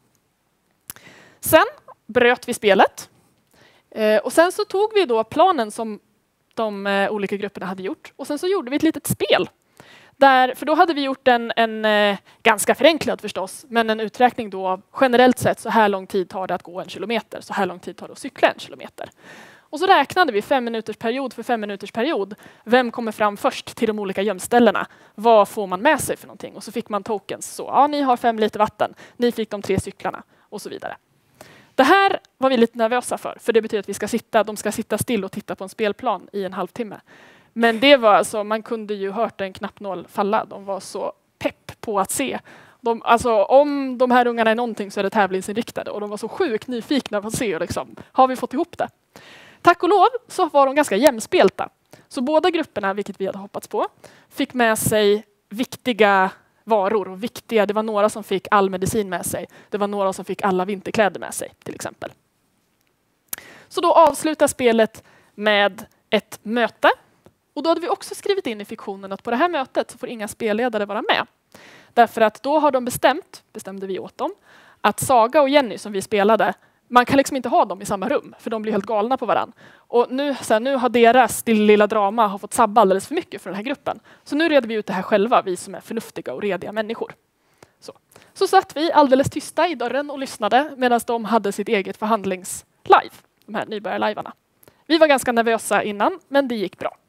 Sen bröt vi spelet. Och sen så tog vi då planen som de olika grupperna hade gjort. Och sen så gjorde vi ett litet spel. För då hade vi gjort en ganska förenklad förstås, men en uträkning då av generellt sett så här lång tid tar det att gå 1 kilometer, så här lång tid tar det att cykla 1 kilometer. Och så räknade vi 5 minuters period för 5 minuters period. Vem kommer fram först till de olika gömställena? Vad får man med sig för någonting? Och så fick man tokens. Så, ja, ni har 5 liter vatten. Ni fick de 3 cyklarna och så vidare. Det här var vi lite nervösa för det betyder att de ska sitta still och titta på en spelplan i en halvtimme. Men det var alltså, man kunde ju hört en knappnål falla. De var så pepp på att se. Om de här ungarna är någonting så är det tävlingsinriktade. Och de var så sjukt nyfikna på att se liksom, har vi fått ihop det? Tack och lov så var de ganska jämspelta. Så båda grupperna, vilket vi hade hoppats på, fick med sig viktiga varor. Och det var några som fick all medicin med sig. Det var några som fick alla vinterkläder med sig till exempel. Så då avslutar spelet med ett möte. Och då hade vi också skrivit in i fiktionen att på det här mötet så får inga spelledare vara med. Därför att då har de bestämde vi åt dem, att Saga och Jenny som vi spelade, man kan liksom inte ha dem i samma rum för de blir helt galna på varann. Och nu har deras lilla drama fått sabba alldeles för mycket för den här gruppen. Så nu reder vi ut det här själva, vi som är förnuftiga och rediga människor. Så satt vi alldeles tysta i dörren och lyssnade medan de hade sitt eget förhandlingslive, de här nybörjarlivarna. Vi var ganska nervösa innan, men det gick bra.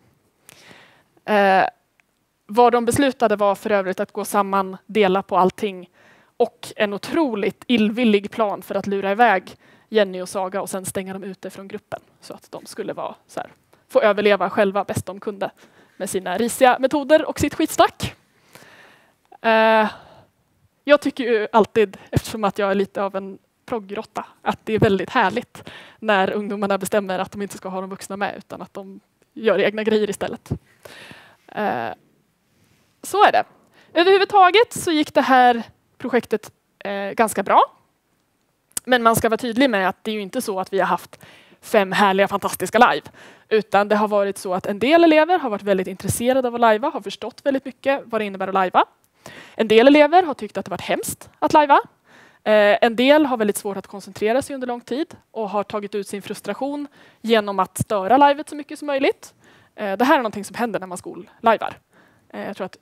Vad de beslutade var för övrigt att gå samman, dela på allting och en otroligt illvillig plan för att lura iväg Jenny och Saga och sen stänga dem ute från gruppen så att de skulle vara få överleva själva bäst de kunde med sina risiga metoder och sitt skitsnack. Jag tycker ju alltid, eftersom att jag är lite av en proggrotta, att det är väldigt härligt när ungdomarna bestämmer att de inte ska ha de vuxna med utan att de gör egna grejer istället. Så är det. Överhuvudtaget så gick det här projektet ganska bra. Men man ska vara tydlig med att det är ju inte så att vi har haft 5 härliga, fantastiska live. Utan det har varit så att en del elever har varit väldigt intresserade av att lajva, har förstått väldigt mycket vad det innebär att lajva. En del elever har tyckt att det varit hemskt att lajva. En del har väldigt svårt att koncentrera sig under lång tid och har tagit ut sin frustration genom att störa livet så mycket som möjligt. Det här är någonting som händer när man skollajvar. Jag tror att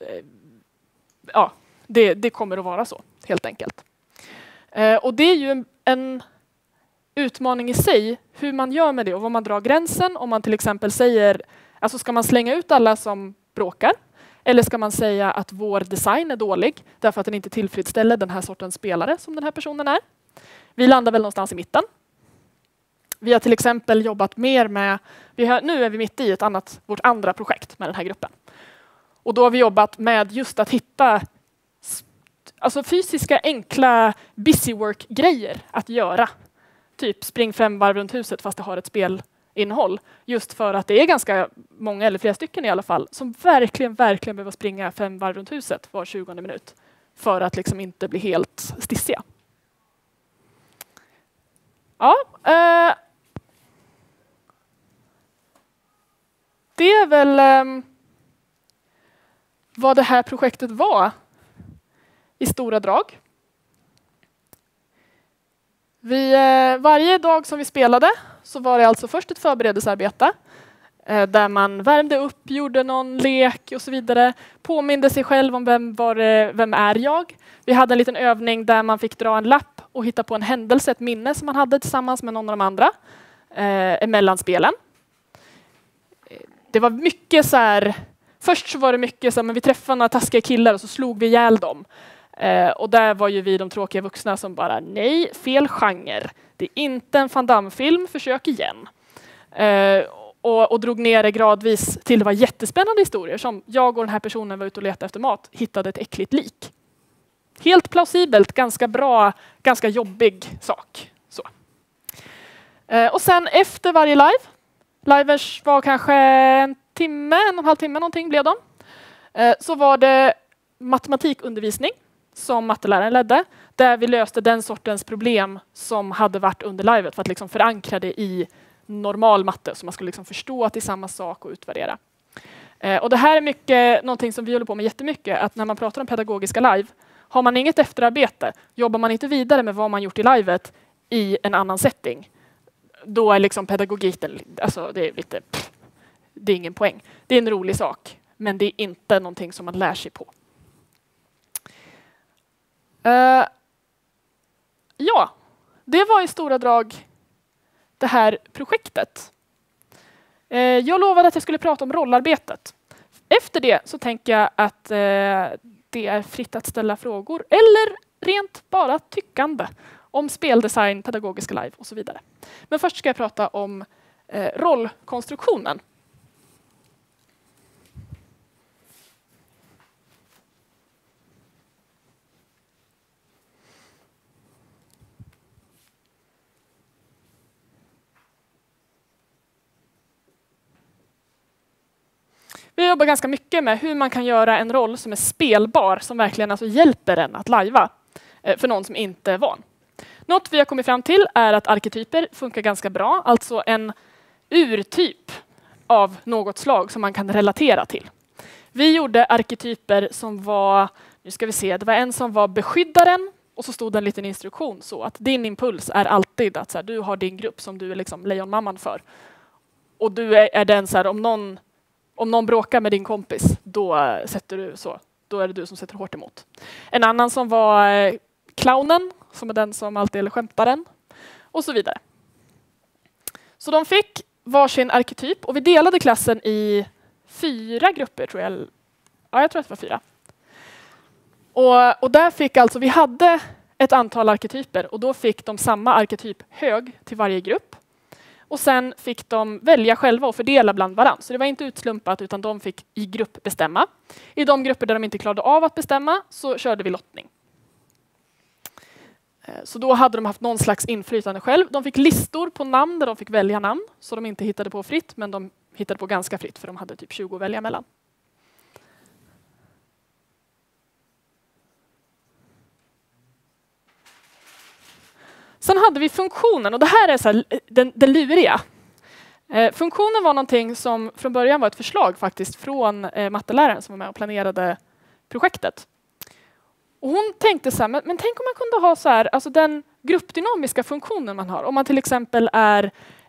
det kommer att vara så, helt enkelt. Och det är ju en utmaning i sig, hur man gör med det och var man drar gränsen. Om man till exempel säger, alltså ska man slänga ut alla som bråkar? Eller ska man säga att vår design är dålig därför att den inte tillfredsställer den här sortens spelare som den här personen är? Vi landar väl någonstans i mitten. Vi har till exempel jobbat mer med, nu är vi mitt i vårt andra projekt med den här gruppen. Och då har vi jobbat med just att hitta alltså fysiska, enkla busywork-grejer att göra. Typ spring 5 varv runt huset fast det har ett spelinnehåll. Just för att det är ganska många, eller flera stycken i alla fall, som verkligen behöver springa 5 varv runt huset var 20:e minut. För att liksom inte bli helt stissiga. Ja, det är väl vad det här projektet var i stora drag. Varje dag som vi spelade så var det alltså först ett förberedelsearbete där man värmde upp, gjorde någon lek och så vidare. Påminde sig själv om vem är jag? Vi hade en liten övning där man fick dra en lapp och hitta på en händelse, ett minne som man hade tillsammans med någon av de andra emellan spelen. Det var mycket så här, först så var det mycket så här, men vi träffade några taskiga killar och så slog vi ihjäl dem. Och där var ju vi de tråkiga vuxna som bara, nej, fel genre. Det är inte en Van Damme-film, försök igen. Och drog ner det gradvis till det var jättespännande historier. Som jag och den här personen var ute och letade efter mat, hittade ett äckligt lik. Helt plausibelt, ganska bra, ganska jobbig sak. Så. Och sen efter varje livers var kanske en och en halv timme någonting blev de. Så var det matematikundervisning som matteläraren ledde, där vi löste den sortens problem som hade varit under livet för att liksom förankra det i normal matte så man skulle liksom förstå att det är samma sak och utvärdera. Och det här är mycket någonting som vi håller på med jättemycket, att när man pratar om pedagogiska live, har man inget efterarbete, jobbar man inte vidare med vad man gjort i livet i en annan setting, då är liksom pedagogiken, alltså det är lite, det är ingen poäng. Det är en rolig sak, men det är inte någonting som man lär sig på. Ja, det var i stora drag det här projektet. Jag lovade att jag skulle prata om rollarbetet. Efter det så tänker jag att det är fritt att ställa frågor eller rent bara tyckande om speldesign, pedagogiska live och så vidare. Men först ska jag prata om rollkonstruktionen. Vi jobbar ganska mycket med hur man kan göra en roll som är spelbar, som verkligen alltså hjälper en att lajva för någon som inte är van. Något vi har kommit fram till är att arketyper funkar ganska bra, alltså en urtyp av något slag som man kan relatera till. Vi gjorde arketyper som var, nu ska vi se, det var en som var beskyddaren och så stod det en liten instruktion så att din impuls är alltid att så här, du har din grupp som du är liksom lejonmamman för. Och du är den så här, om någon bråkar med din kompis, då är det du som sätter hårt emot. En annan som var clownen, som är den som alltid är skämtaren, och så vidare. Så de fick varsin arketyp och vi delade klassen i 4 grupper, tror jag. Ja, jag tror att det var 4. Och där fick alltså, vi hade ett antal arketyper och då fick de samma arketyp hög till varje grupp. Och sen fick de välja själva och fördela bland varandra. Så det var inte utslumpat utan de fick i grupp bestämma. I de grupper där de inte klarade av att bestämma så körde vi lottning. Så då hade de haft någon slags inflytande själv. De fick listor på namn där de fick välja namn. Så de inte hittade på fritt, men de hittade på ganska fritt för de hade typ 20 att välja mellan. Sen hade vi funktionen och det här är så här, den luriga. Funktionen var någonting som från början var ett förslag faktiskt från matteläraren som var med och planerade projektet. Och hon tänkte så här, men tänk om man kunde ha så här, alltså den gruppdynamiska funktionen man har. Om man till exempel är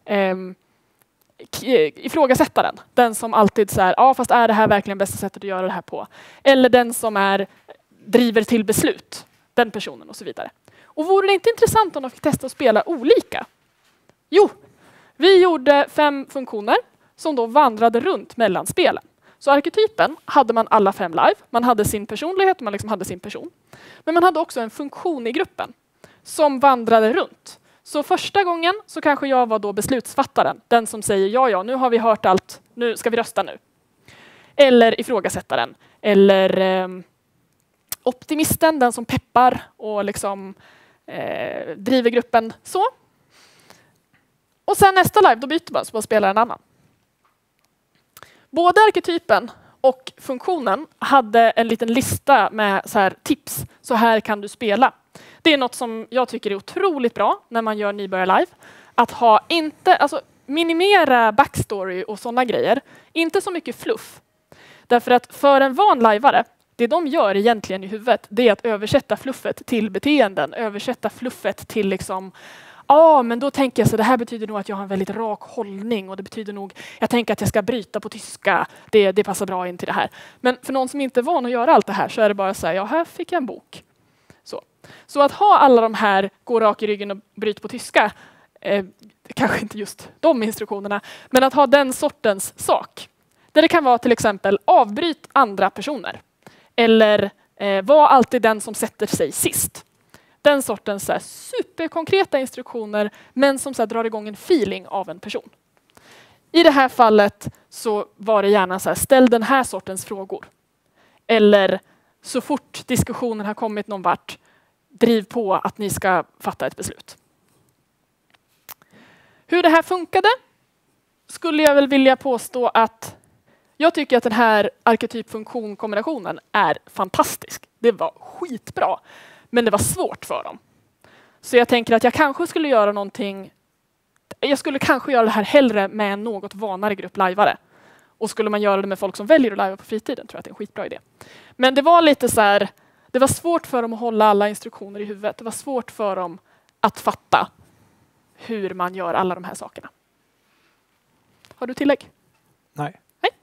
ifrågasättaren, den som alltid så här, ja fast är det här verkligen bästa sättet att göra det här på? Eller den som driver till beslut, den personen och så vidare. Och vore det inte intressant om de fick testa att spela olika? Jo, vi gjorde 5 funktioner som då vandrade runt mellan spelen. Så arketypen hade man alla 5 live. Man hade sin personlighet och man liksom hade sin person. Men man hade också en funktion i gruppen som vandrade runt. Så första gången så kanske jag var då beslutsfattaren. Den som säger ja, nu har vi hört allt. Nu ska vi rösta nu. Eller ifrågasättaren. Eller optimisten, den som peppar och liksom driver gruppen så. Och sen nästa live, då byter man så man spelar en annan. Både arketypen och funktionen hade en liten lista med så här tips. Så här kan du spela. Det är något som jag tycker är otroligt bra när man gör nybörjar-live. Att minimera backstory och sådana grejer. Inte så mycket fluff. Därför att för en van lajvare, det de gör egentligen i huvudet, det är att översätta fluffet till beteenden. Översätta fluffet till liksom, men då tänker jag så det här betyder nog att jag har en väldigt rak hållning och det betyder nog, jag tänker att jag ska bryta på tyska. Det passar bra in till det här. Men för någon som inte är van att göra allt det här så är det bara så här, ja här fick jag en bok. Så att ha alla de här, gå rak i ryggen och bryt på tyska, kanske inte just de instruktionerna, men att ha den sortens sak. Där det kan vara till exempel avbryt andra personer. Eller var alltid den som sätter sig sist. Den sortens så här, superkonkreta instruktioner men som så här, drar igång en feeling av en person. I det här fallet så var det gärna så här, ställ den här sortens frågor. Eller så fort diskussionen har kommit någon vart, driv på att ni ska fatta ett beslut. Hur det här funkade skulle jag väl vilja påstå att jag tycker att den här arketyp-funktion-kombinationen är fantastisk. Det var skitbra, men det var svårt för dem. Så jag tänker att jag kanske skulle göra någonting. Jag skulle kanske göra det här hellre med en något vanare grupp lajvare. Och skulle man göra det med folk som väljer att lajva på fritiden tror jag att det är en skitbra idé. Men det var lite så här, det var svårt för dem att hålla alla instruktioner i huvudet. Det var svårt för dem att fatta hur man gör alla de här sakerna. Har du tillägg? Nej.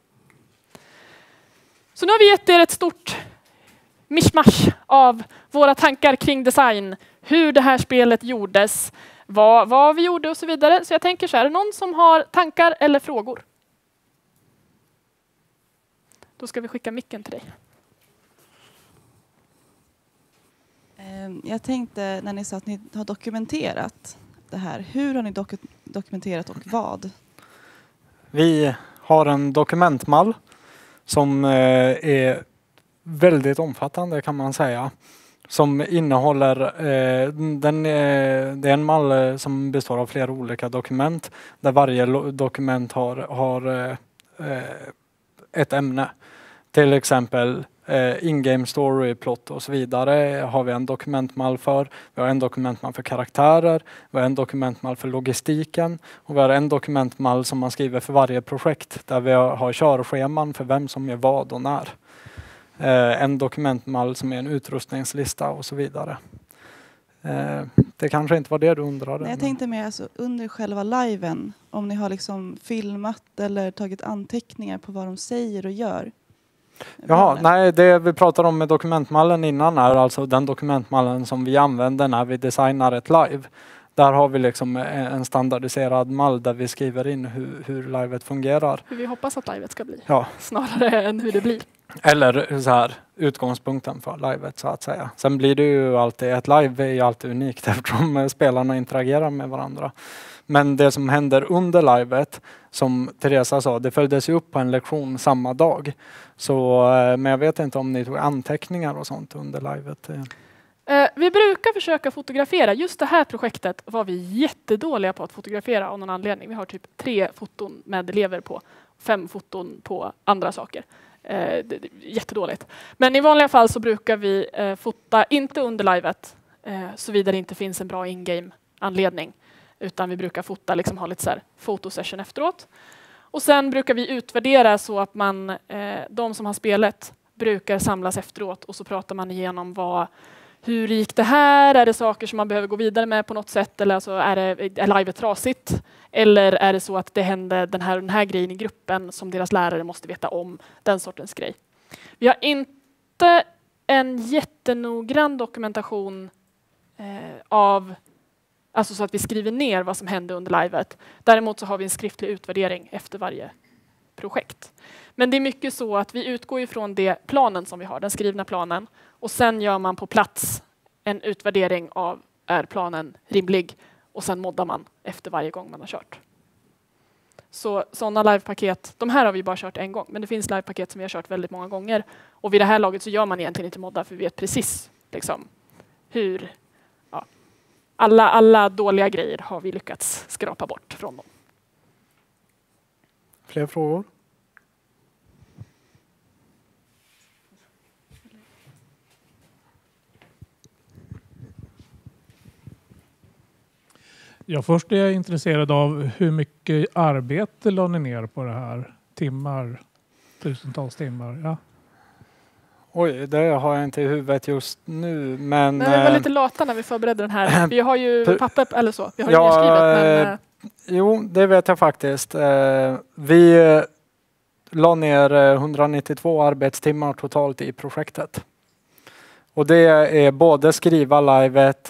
Så nu har vi gett er ett stort mishmash av våra tankar kring design. Hur det här spelet gjordes, vad vi gjorde och så vidare. Så jag tänker så här, är det någon som har tankar eller frågor? Då ska vi skicka micken till dig. Jag tänkte när ni sa att ni har dokumenterat det här. Hur har ni dokumenterat och vad? Vi har en dokumentmall som är väldigt omfattande kan man säga. Som innehåller, det är en mall som består av flera olika dokument. Där varje dokument har ett ämne. Till exempel in-game story, plot och så vidare har vi en dokumentmall för. Vi har en dokumentmall för karaktärer. Vi har en dokumentmall för logistiken. Och vi har en dokumentmall som man skriver för varje projekt. Där vi har körscheman för vem som gör vad och när. En dokumentmall som är en utrustningslista och så vidare. Det kanske inte var det du undrade. Nej, jag tänkte mer alltså, under själva liven. Om ni har liksom filmat eller tagit anteckningar på vad de säger och gör. Jaha, nej, det vi pratade om med dokumentmallen innan är alltså den dokumentmallen som vi använder när vi designar ett live. Där har vi liksom en standardiserad mall där vi skriver in hur livet fungerar. Hur vi hoppas att livet ska bli. Ja. Snarare än hur det blir. Eller så här, utgångspunkten för livet så att säga. Sen blir det ju alltid, ett live är ju alltid unikt eftersom spelarna interagerar med varandra. Men det som händer under livet, som Teresa sa, det följdes ju upp på en lektion samma dag. Så, men jag vet inte om ni tog anteckningar och sånt under livet. Vi brukar försöka fotografera. Just det här projektet var vi jättedåliga på att fotografera av någon anledning. Vi har typ 3 foton med elever på, 5 foton på andra saker. Jättedåligt. Men i vanliga fall så brukar vi fota inte under livet såvida det inte finns en bra in-game anledning. utan vi brukar fota, liksom ha lite så här fotosession efteråt. Och sen brukar vi utvärdera så att de som har spelet brukar samlas efteråt och så pratar man igenom hur gick det här? Är det saker som man behöver gå vidare med på något sätt? Eller alltså är livet trasigt? Eller är det så att det hände den här grejen i gruppen som deras lärare måste veta om? Den sortens grej. Vi har inte en jättenoggrann dokumentation alltså så att vi skriver ner vad som hände under livet. Däremot så har vi en skriftlig utvärdering efter varje projekt. Men det är mycket så att vi utgår ifrån planen som vi har, den skrivna planen. Och sen gör man på plats en utvärdering av är planen rimlig. Och sen moddar man efter varje gång man har kört. Så sådana livepaket, de här har vi bara kört en gång. Men det finns livepaket som vi har kört väldigt många gånger. Och vid det här laget så gör man egentligen inte moddar för vi vet precis liksom, hur... Ja, alla dåliga grejer har vi lyckats skrapa bort från dem. Fler frågor? Ja, först är jag intresserad av hur mycket arbete la ni ner på det här? Tusentals timmar, ja. Oj, det har jag inte i huvudet just nu. Men vi var lite lata när vi förberedde den här. Vi har ju papper eller så. Vi har ju nedskrivet. Jo, det vet jag faktiskt. Vi la ner 192 arbetstimmar totalt i projektet. Och det är både skriva livet,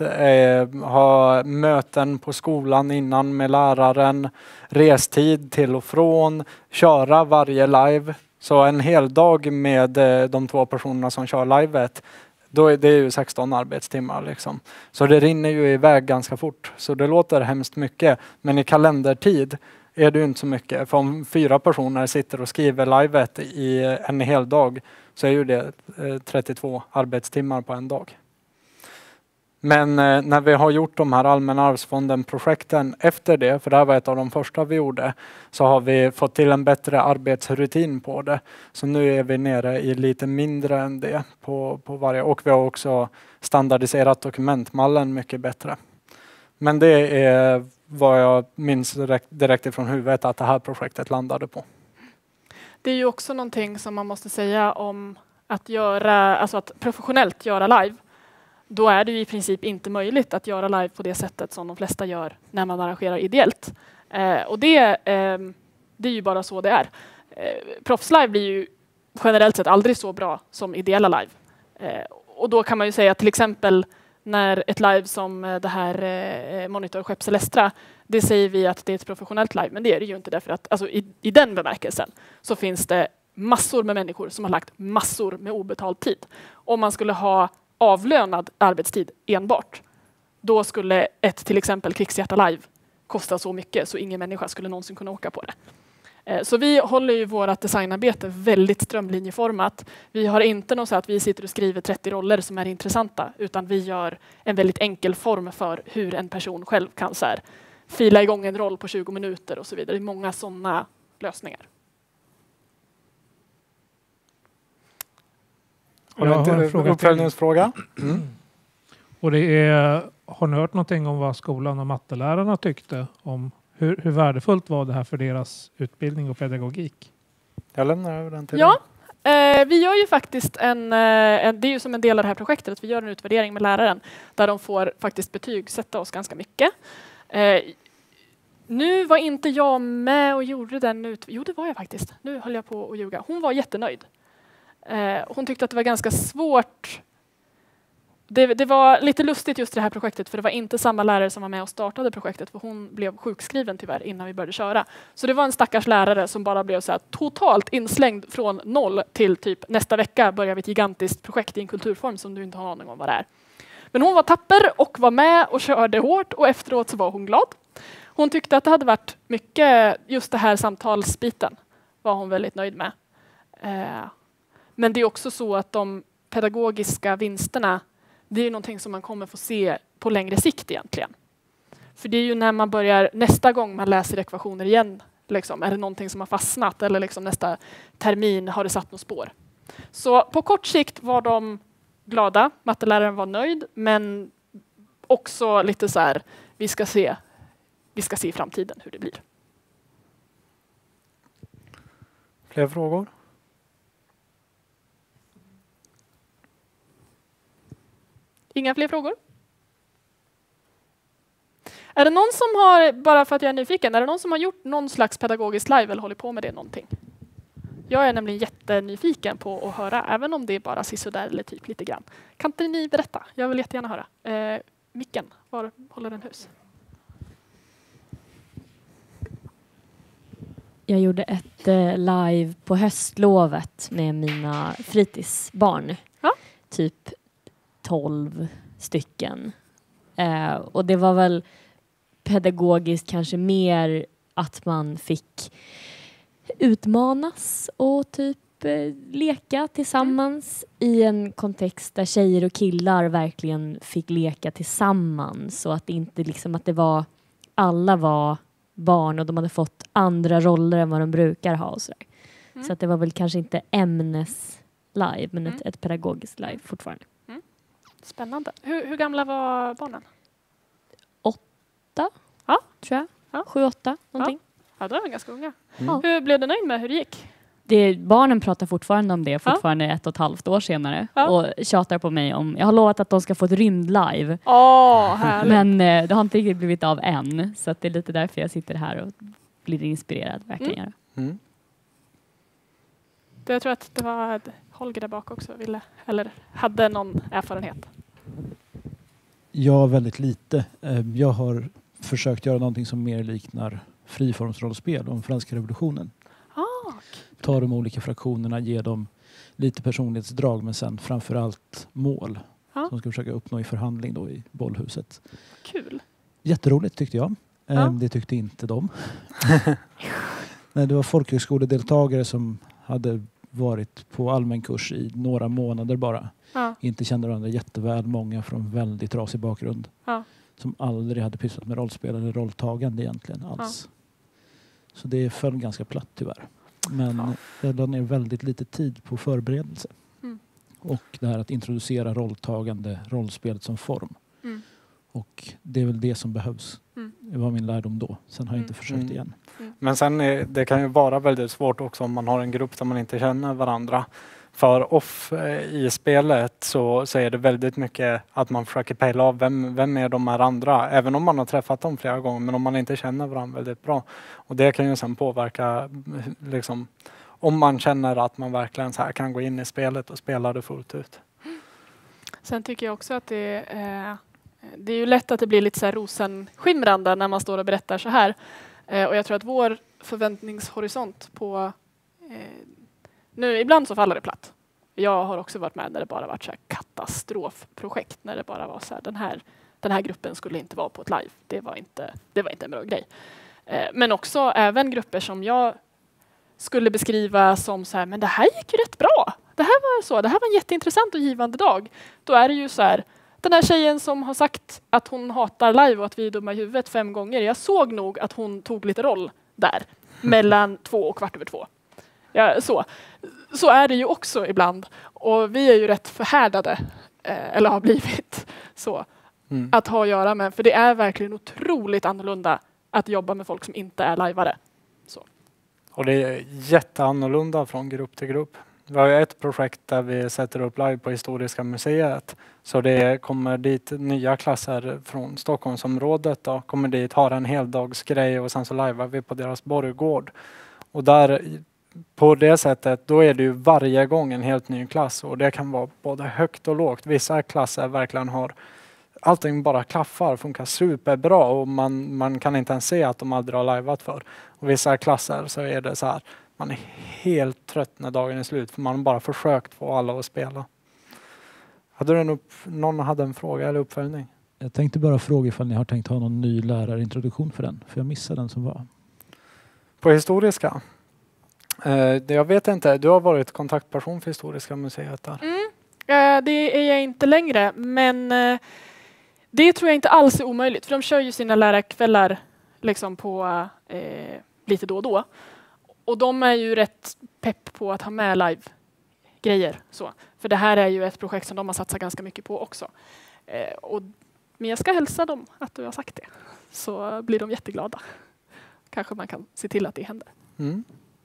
ha möten på skolan innan med läraren, restid till och från, köra varje live. Så en hel dag med de 2 personerna som kör livet, då är det ju 16 arbetstimmar. Liksom. Så det rinner ju iväg ganska fort. Så det låter hemskt mycket. Men i kalendertid är det ju inte så mycket. För om 4 personer sitter och skriver livet i en hel dag så är ju det 32 arbetstimmar på en dag. Men när vi har gjort de här Allmänna arvsfonden-projekten efter det, för det här var ett av de första vi gjorde, så har vi fått till en bättre arbetsrutin på det. Så nu är vi nere i lite mindre än det på varje. Och vi har också standardiserat dokumentmallen mycket bättre. Men det är vad jag minns direkt ifrån huvudet att det här projektet landade på. Det är ju också någonting som man måste säga om att att professionellt göra live. Då är det ju i princip inte möjligt att göra live på det sättet som de flesta gör när man arrangerar ideellt. Och det är ju bara så det är. Proffslive blir ju generellt sett aldrig så bra som ideella live. Och då kan man ju säga att till exempel när ett live som det här Monitor Skepp Celestra, det säger vi att det är ett professionellt live, men det är det ju inte därför att alltså i den bemärkelsen så finns det massor med människor som har lagt massor med obetald tid. Om man skulle ha avlönad arbetstid enbart, då skulle till exempel Krigshjärta live kosta så mycket så ingen människa skulle någonsin kunna åka på det. Så vi håller ju vårt designarbete väldigt strömlinjeformat. Vi har inte något så att vi sitter och skriver 30 roller som är intressanta, utan vi gör en väldigt enkel form för hur en person själv kan så här, fila igång en roll på 20 minuter och så vidare. Det är många sådana lösningar. Har du inte uppföljningsfråga? Mm. Och har ni hört någonting om vad skolan och mattelärarna tyckte om hur värdefullt var det här för deras utbildning och pedagogik? Jag lämnar över den till dig. Ja, vi gör ju faktiskt det är ju som en del av det här projektet att vi gör en utvärdering med läraren där de får faktiskt betygsätta oss ganska mycket. Nu var inte jag med och gjorde den Jo, det var jag faktiskt. Nu höll jag på att ljuga. Hon var jättenöjd. Hon tyckte att det var ganska svårt. Det var lite lustigt just det här projektet för det var inte samma lärare som var med och startade projektet för hon blev sjukskriven tyvärr innan vi började köra. Så det var en stackars lärare som bara blev så här totalt inslängd från 0 till typ nästa vecka börjar vi ett gigantiskt projekt i en kulturform som du inte har aning om vad det är. Men hon var tapper och var med och körde hårt och efteråt så var hon glad. Hon tyckte att det hade varit mycket, just det här samtalsbiten var hon väldigt nöjd med. Men det är också så att de pedagogiska vinsterna, det är ju någonting som man kommer få se på längre sikt egentligen. För det är ju när man börjar, nästa gång man läser ekvationer igen, liksom, är det någonting som har fastnat eller liksom nästa termin har det satt något spår. Så på kort sikt var de glada, matteläraren var nöjd, men också lite så här, vi ska se vi ska se i framtiden hur det blir. Fler frågor? Inga fler frågor? Är det någon som har, bara för att jag är nyfiken, är det någon som har gjort någon slags pedagogisk live eller håller på med det någonting? Jag är nämligen jättenyfiken på att höra, även om det är bara sisådär eller typ lite grann. Kan inte ni berätta? Jag vill jättegärna höra. Micken, var håller den hus? Jag gjorde ett live på höstlovet med mina fritidsbarn. Ja. Typ 12 stycken. Och det var väl pedagogiskt kanske mer att man fick utmanas och typ leka tillsammans i en kontext där tjejer och killar verkligen fick leka tillsammans, och att det inte liksom att det var alla var barn och de hade fått andra roller än vad de brukar ha och sådär. Så att det var väl kanske inte ämnes live, men ett pedagogiskt live fortfarande. Spännande. Hur gamla var barnen? 8, Ja. tror jag. Ja. 7-8 någonting. Ja, de var ganska unga. Mm. Hur blev du nöjd med hur det gick? Barnen pratar fortfarande om det fortfarande 1,5 år senare. Ja. Och tjatar på mig om, jag har lovat att de ska få ett rymdlive. Härligt. Men det har inte riktigt blivit av än. Så att det är lite därför jag sitter här och blir inspirerad verkligen. Mm. Jag tror att det var Holger där bak också eller hade någon erfarenhet. Ja, väldigt lite. Jag har försökt göra någonting som mer liknar friformsrollspel om franska revolutionen. Ta de olika fraktionerna, ge dem lite personlighetsdrag, men sen framförallt mål som ska försöka uppnå i förhandling då i bollhuset. Kul. Jätteroligt tyckte jag. Det tyckte inte de. Nej, det var folkhögskoledeltagare som hade varit på allmän kurs i några månader bara. Inte kände varandra jätteväl, många från väldigt rasig bakgrund. Som aldrig hade pysslat med rollspel eller rolltagande egentligen alls. Så det föll ganska platt tyvärr. Men jag la ner väldigt lite tid på förberedelse. Och det här att introducera rolltagande, rollspelet som form. Och det är väl det som behövs. Det var min lärdom då. Sen har jag inte försökt igen. Men sen det kan ju vara väldigt svårt också om man har en grupp där man inte känner varandra. För off i spelet så är det väldigt mycket att man försöker pejla av vem är de här andra. Även om man har träffat dem flera gånger, men om man inte känner varandra väldigt bra. Och det kan ju sen påverka liksom, om man känner att man verkligen så här kan gå in i spelet och spela det fullt ut. Sen tycker jag också att det är ju lätt att det blir lite så här rosenskimrande när man står och berättar så här. Och jag tror att vår förväntningshorisont på nu, ibland så faller det platt. Jag har också varit med när det bara varit så här katastrofprojekt. När det bara var så här, den här gruppen skulle inte vara på ett live. Det var inte en bra grej. Men också även grupper som jag skulle beskriva som så här, men det här gick ju rätt bra. Det här var en jätteintressant och givande dag. Då är det ju så här, den här tjejen som har sagt att hon hatar live och att vi är dumma i huvudet 5 gånger. Jag såg nog att hon tog lite roll där. Mellan 2 och 2:15. Ja, så är det ju också ibland. Och vi är ju rätt förhärdade. Eller har blivit så. Att ha att göra med. För det är verkligen otroligt annorlunda att jobba med folk som inte är lajvare. Så. Och det är jätteannorlunda från grupp till grupp. Vi har ju ett projekt där vi sätter upp live på Historiska museet. Så det kommer dit nya klasser från Stockholmsområdet. Då. Kommer dit, har en heldagsgrej och sen så livear vi på deras borggård. Och där på det sättet, då är det ju varje gång en helt ny klass. Och det kan vara både högt och lågt. Vissa klasser verkligen har allting bara klaffar, funkar superbra och man kan inte ens se att de aldrig har liveat för. Och vissa klasser så är det så här, man är helt trött när dagen är slut för man har bara försökt få alla att spela. Någon hade en fråga eller uppföljning? Jag tänkte bara fråga ifall ni har tänkt ha någon ny lärarintroduktion för den, för jag missade den som var. På Historiska? Jag vet inte, du har varit kontaktperson för Historiska museet där. Det är jag inte längre, men det tror jag inte alls är omöjligt. För de kör ju sina lärarkvällar liksom på lite då och då. Och de är ju rätt pepp på att ha med live-grejer. Så. För det här är ju ett projekt som de har satsat ganska mycket på också. Och Men jag ska hälsa dem att du har sagt det. Så blir de jätteglada. Kanske man kan se till att det händer. Mm.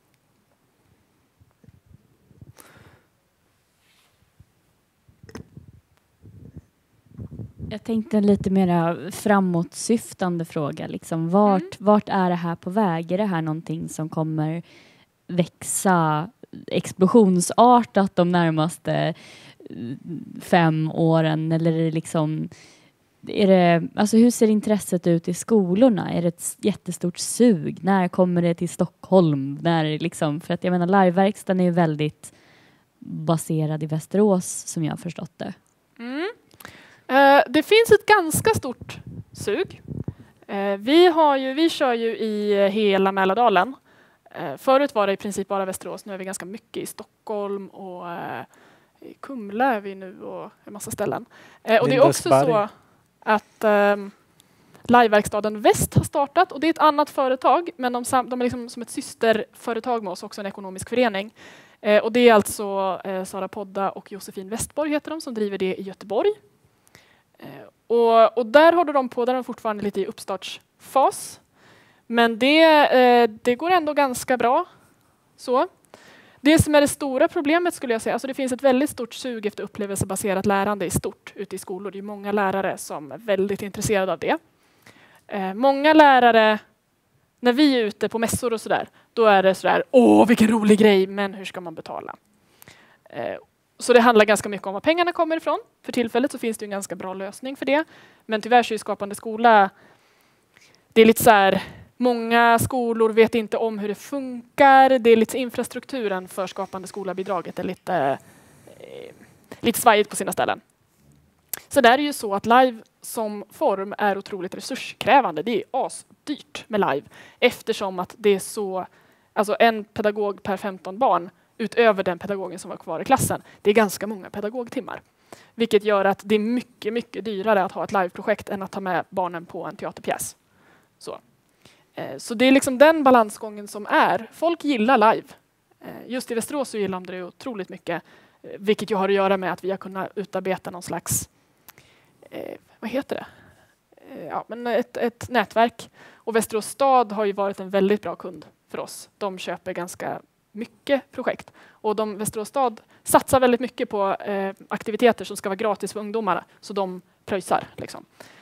Jag tänkte en lite mer framåtsyftande fråga. Liksom, vart är det här på väg? Är det här någonting som kommer växa explosionsartat de närmaste 5 åren? Eller är det liksom... alltså hur ser intresset ut i skolorna? Är det ett jättestort sug? När kommer det till Stockholm? För att jag menar, liveverkstaden är ju väldigt baserad i Västerås som jag har förstått det. Mm. Det finns ett ganska stort sug. Vi kör ju i hela Mälardalen. Förut var det i princip bara Västerås. Nu är vi ganska mycket i Stockholm och i Kumla är vi nu och en massa ställen. Och det är också så att Liveverkstaden Väst har startat, och det är ett annat företag, men de är liksom som ett systerföretag med oss, också en ekonomisk förening. Och det är alltså Sara Podda och Josefin Westborg heter de, som driver det i Göteborg. Och där håller de på, där är de fortfarande lite i uppstartsfas. Men det går ändå ganska bra. Så. Det som är det stora problemet skulle jag säga, alltså det finns ett väldigt stort sug efter upplevelsebaserat lärande i stort ute i skolor. Det är många lärare som är väldigt intresserade av det. Många lärare, när vi är ute på mässor och sådär, då är det sådär, åh vilken rolig grej, men hur ska man betala? Så det handlar ganska mycket om var pengarna kommer ifrån. För tillfället så finns det en ganska bra lösning för det. Men tyvärr så är Skapande skola, det är lite så här, många skolor vet inte om hur det funkar. Det är lite infrastrukturen för Skapande skola-bidraget är lite svajigt på sina ställen. Så där är ju så att live som form är otroligt resurskrävande. Det är asdyrt med live, eftersom att det är så, alltså en pedagog per 15 barn utöver den pedagogen som var kvar i klassen. Det är ganska många pedagogtimmar. Vilket gör att det är mycket, mycket dyrare att ha ett liveprojekt än att ta med barnen på en teaterpjäs. Så det är liksom den balansgången som är. Folk gillar live. Just i Västerås så gillar de det otroligt mycket. Vilket ju har att göra med att vi har kunnat utarbeta någon slags, vad heter det? Ja, men ett nätverk. Och Västerås stad har ju varit en väldigt bra kund för oss. De köper ganska mycket projekt. Och Västerås stad satsar väldigt mycket på aktiviteter som ska vara gratis för ungdomarna. Så de pröjsar liksom.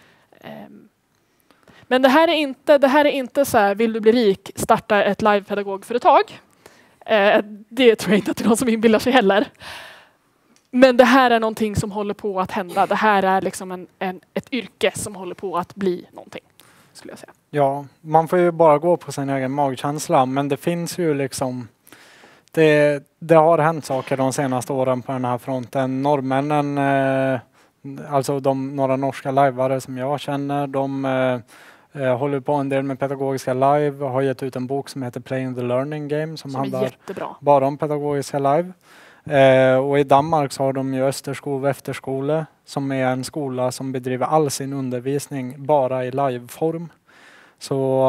Men det här är inte så här, vill du bli rik, starta ett livepedagogföretag. Det tror jag inte att det är någon som inbillar sig heller. Men det här är någonting som håller på att hända. Det här är liksom ett yrke som håller på att bli någonting, skulle jag säga. Ja, man får ju bara gå på sin egen magkänsla, men det finns ju liksom, det har hänt saker de senaste åren på den här fronten. Norrmännen, alltså några norska liveare som jag känner, de håller på en del med pedagogiska live, har gett ut en bok som heter Playing the Learning Game som handlar jättebra. Bara om pedagogiska live. Och i Danmark så har de ju Österskov efterskole som är en skola som bedriver all sin undervisning bara i liveform. Så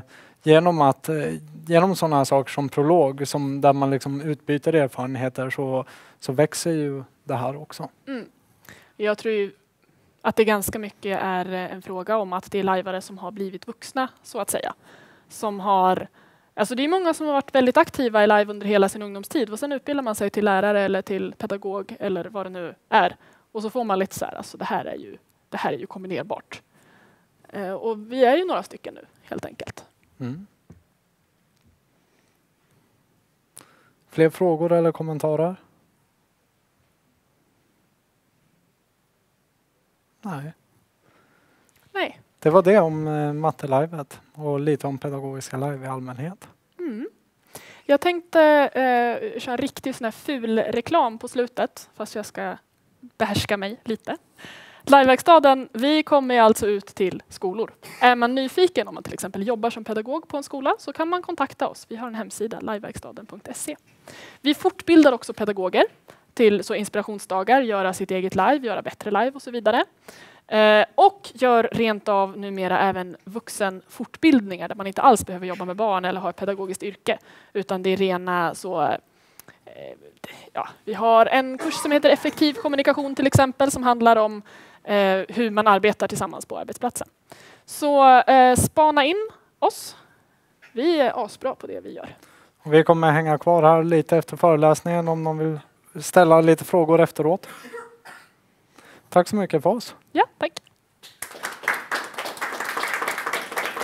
genom sådana saker som prolog, där man liksom utbyter erfarenheter, så växer ju det här också. Mm. Jag tror ju att det ganska mycket är en fråga om att det är lajvare som har blivit vuxna, så att säga. Alltså det är många som har varit väldigt aktiva i live under hela sin ungdomstid, och sen utbildar man sig till lärare eller till pedagog eller vad det nu är. Och så får man lite så här, alltså det här är ju kombinerbart. Och vi är ju några stycken nu, helt enkelt. Mm. Fler frågor eller kommentarer? Nej. Det var det om mattelivet och lite om pedagogiska live i allmänhet. Mm. Jag tänkte köra en riktigt sån här ful reklam på slutet, fast jag ska behärska mig lite. Liveverkstaden, vi kommer alltså ut till skolor. Är man nyfiken, om man till exempel jobbar som pedagog på en skola, så kan man kontakta oss. Vi har en hemsida, liveverkstaden.se. Vi fortbildar också pedagoger till så inspirationsdagar, göra sitt eget live, göra bättre live och så vidare. Och gör rent av numera även vuxenfortbildningar där man inte alls behöver jobba med barn eller ha ett pedagogiskt yrke, utan det är rena så... vi har en kurs som heter effektiv kommunikation till exempel, som handlar om hur man arbetar tillsammans på arbetsplatsen. Så spana in oss. Vi är asbra på det vi gör. Vi kommer hänga kvar här lite efter föreläsningen om någon vill ställa lite frågor efteråt. Tack så mycket för oss. Ja, tack.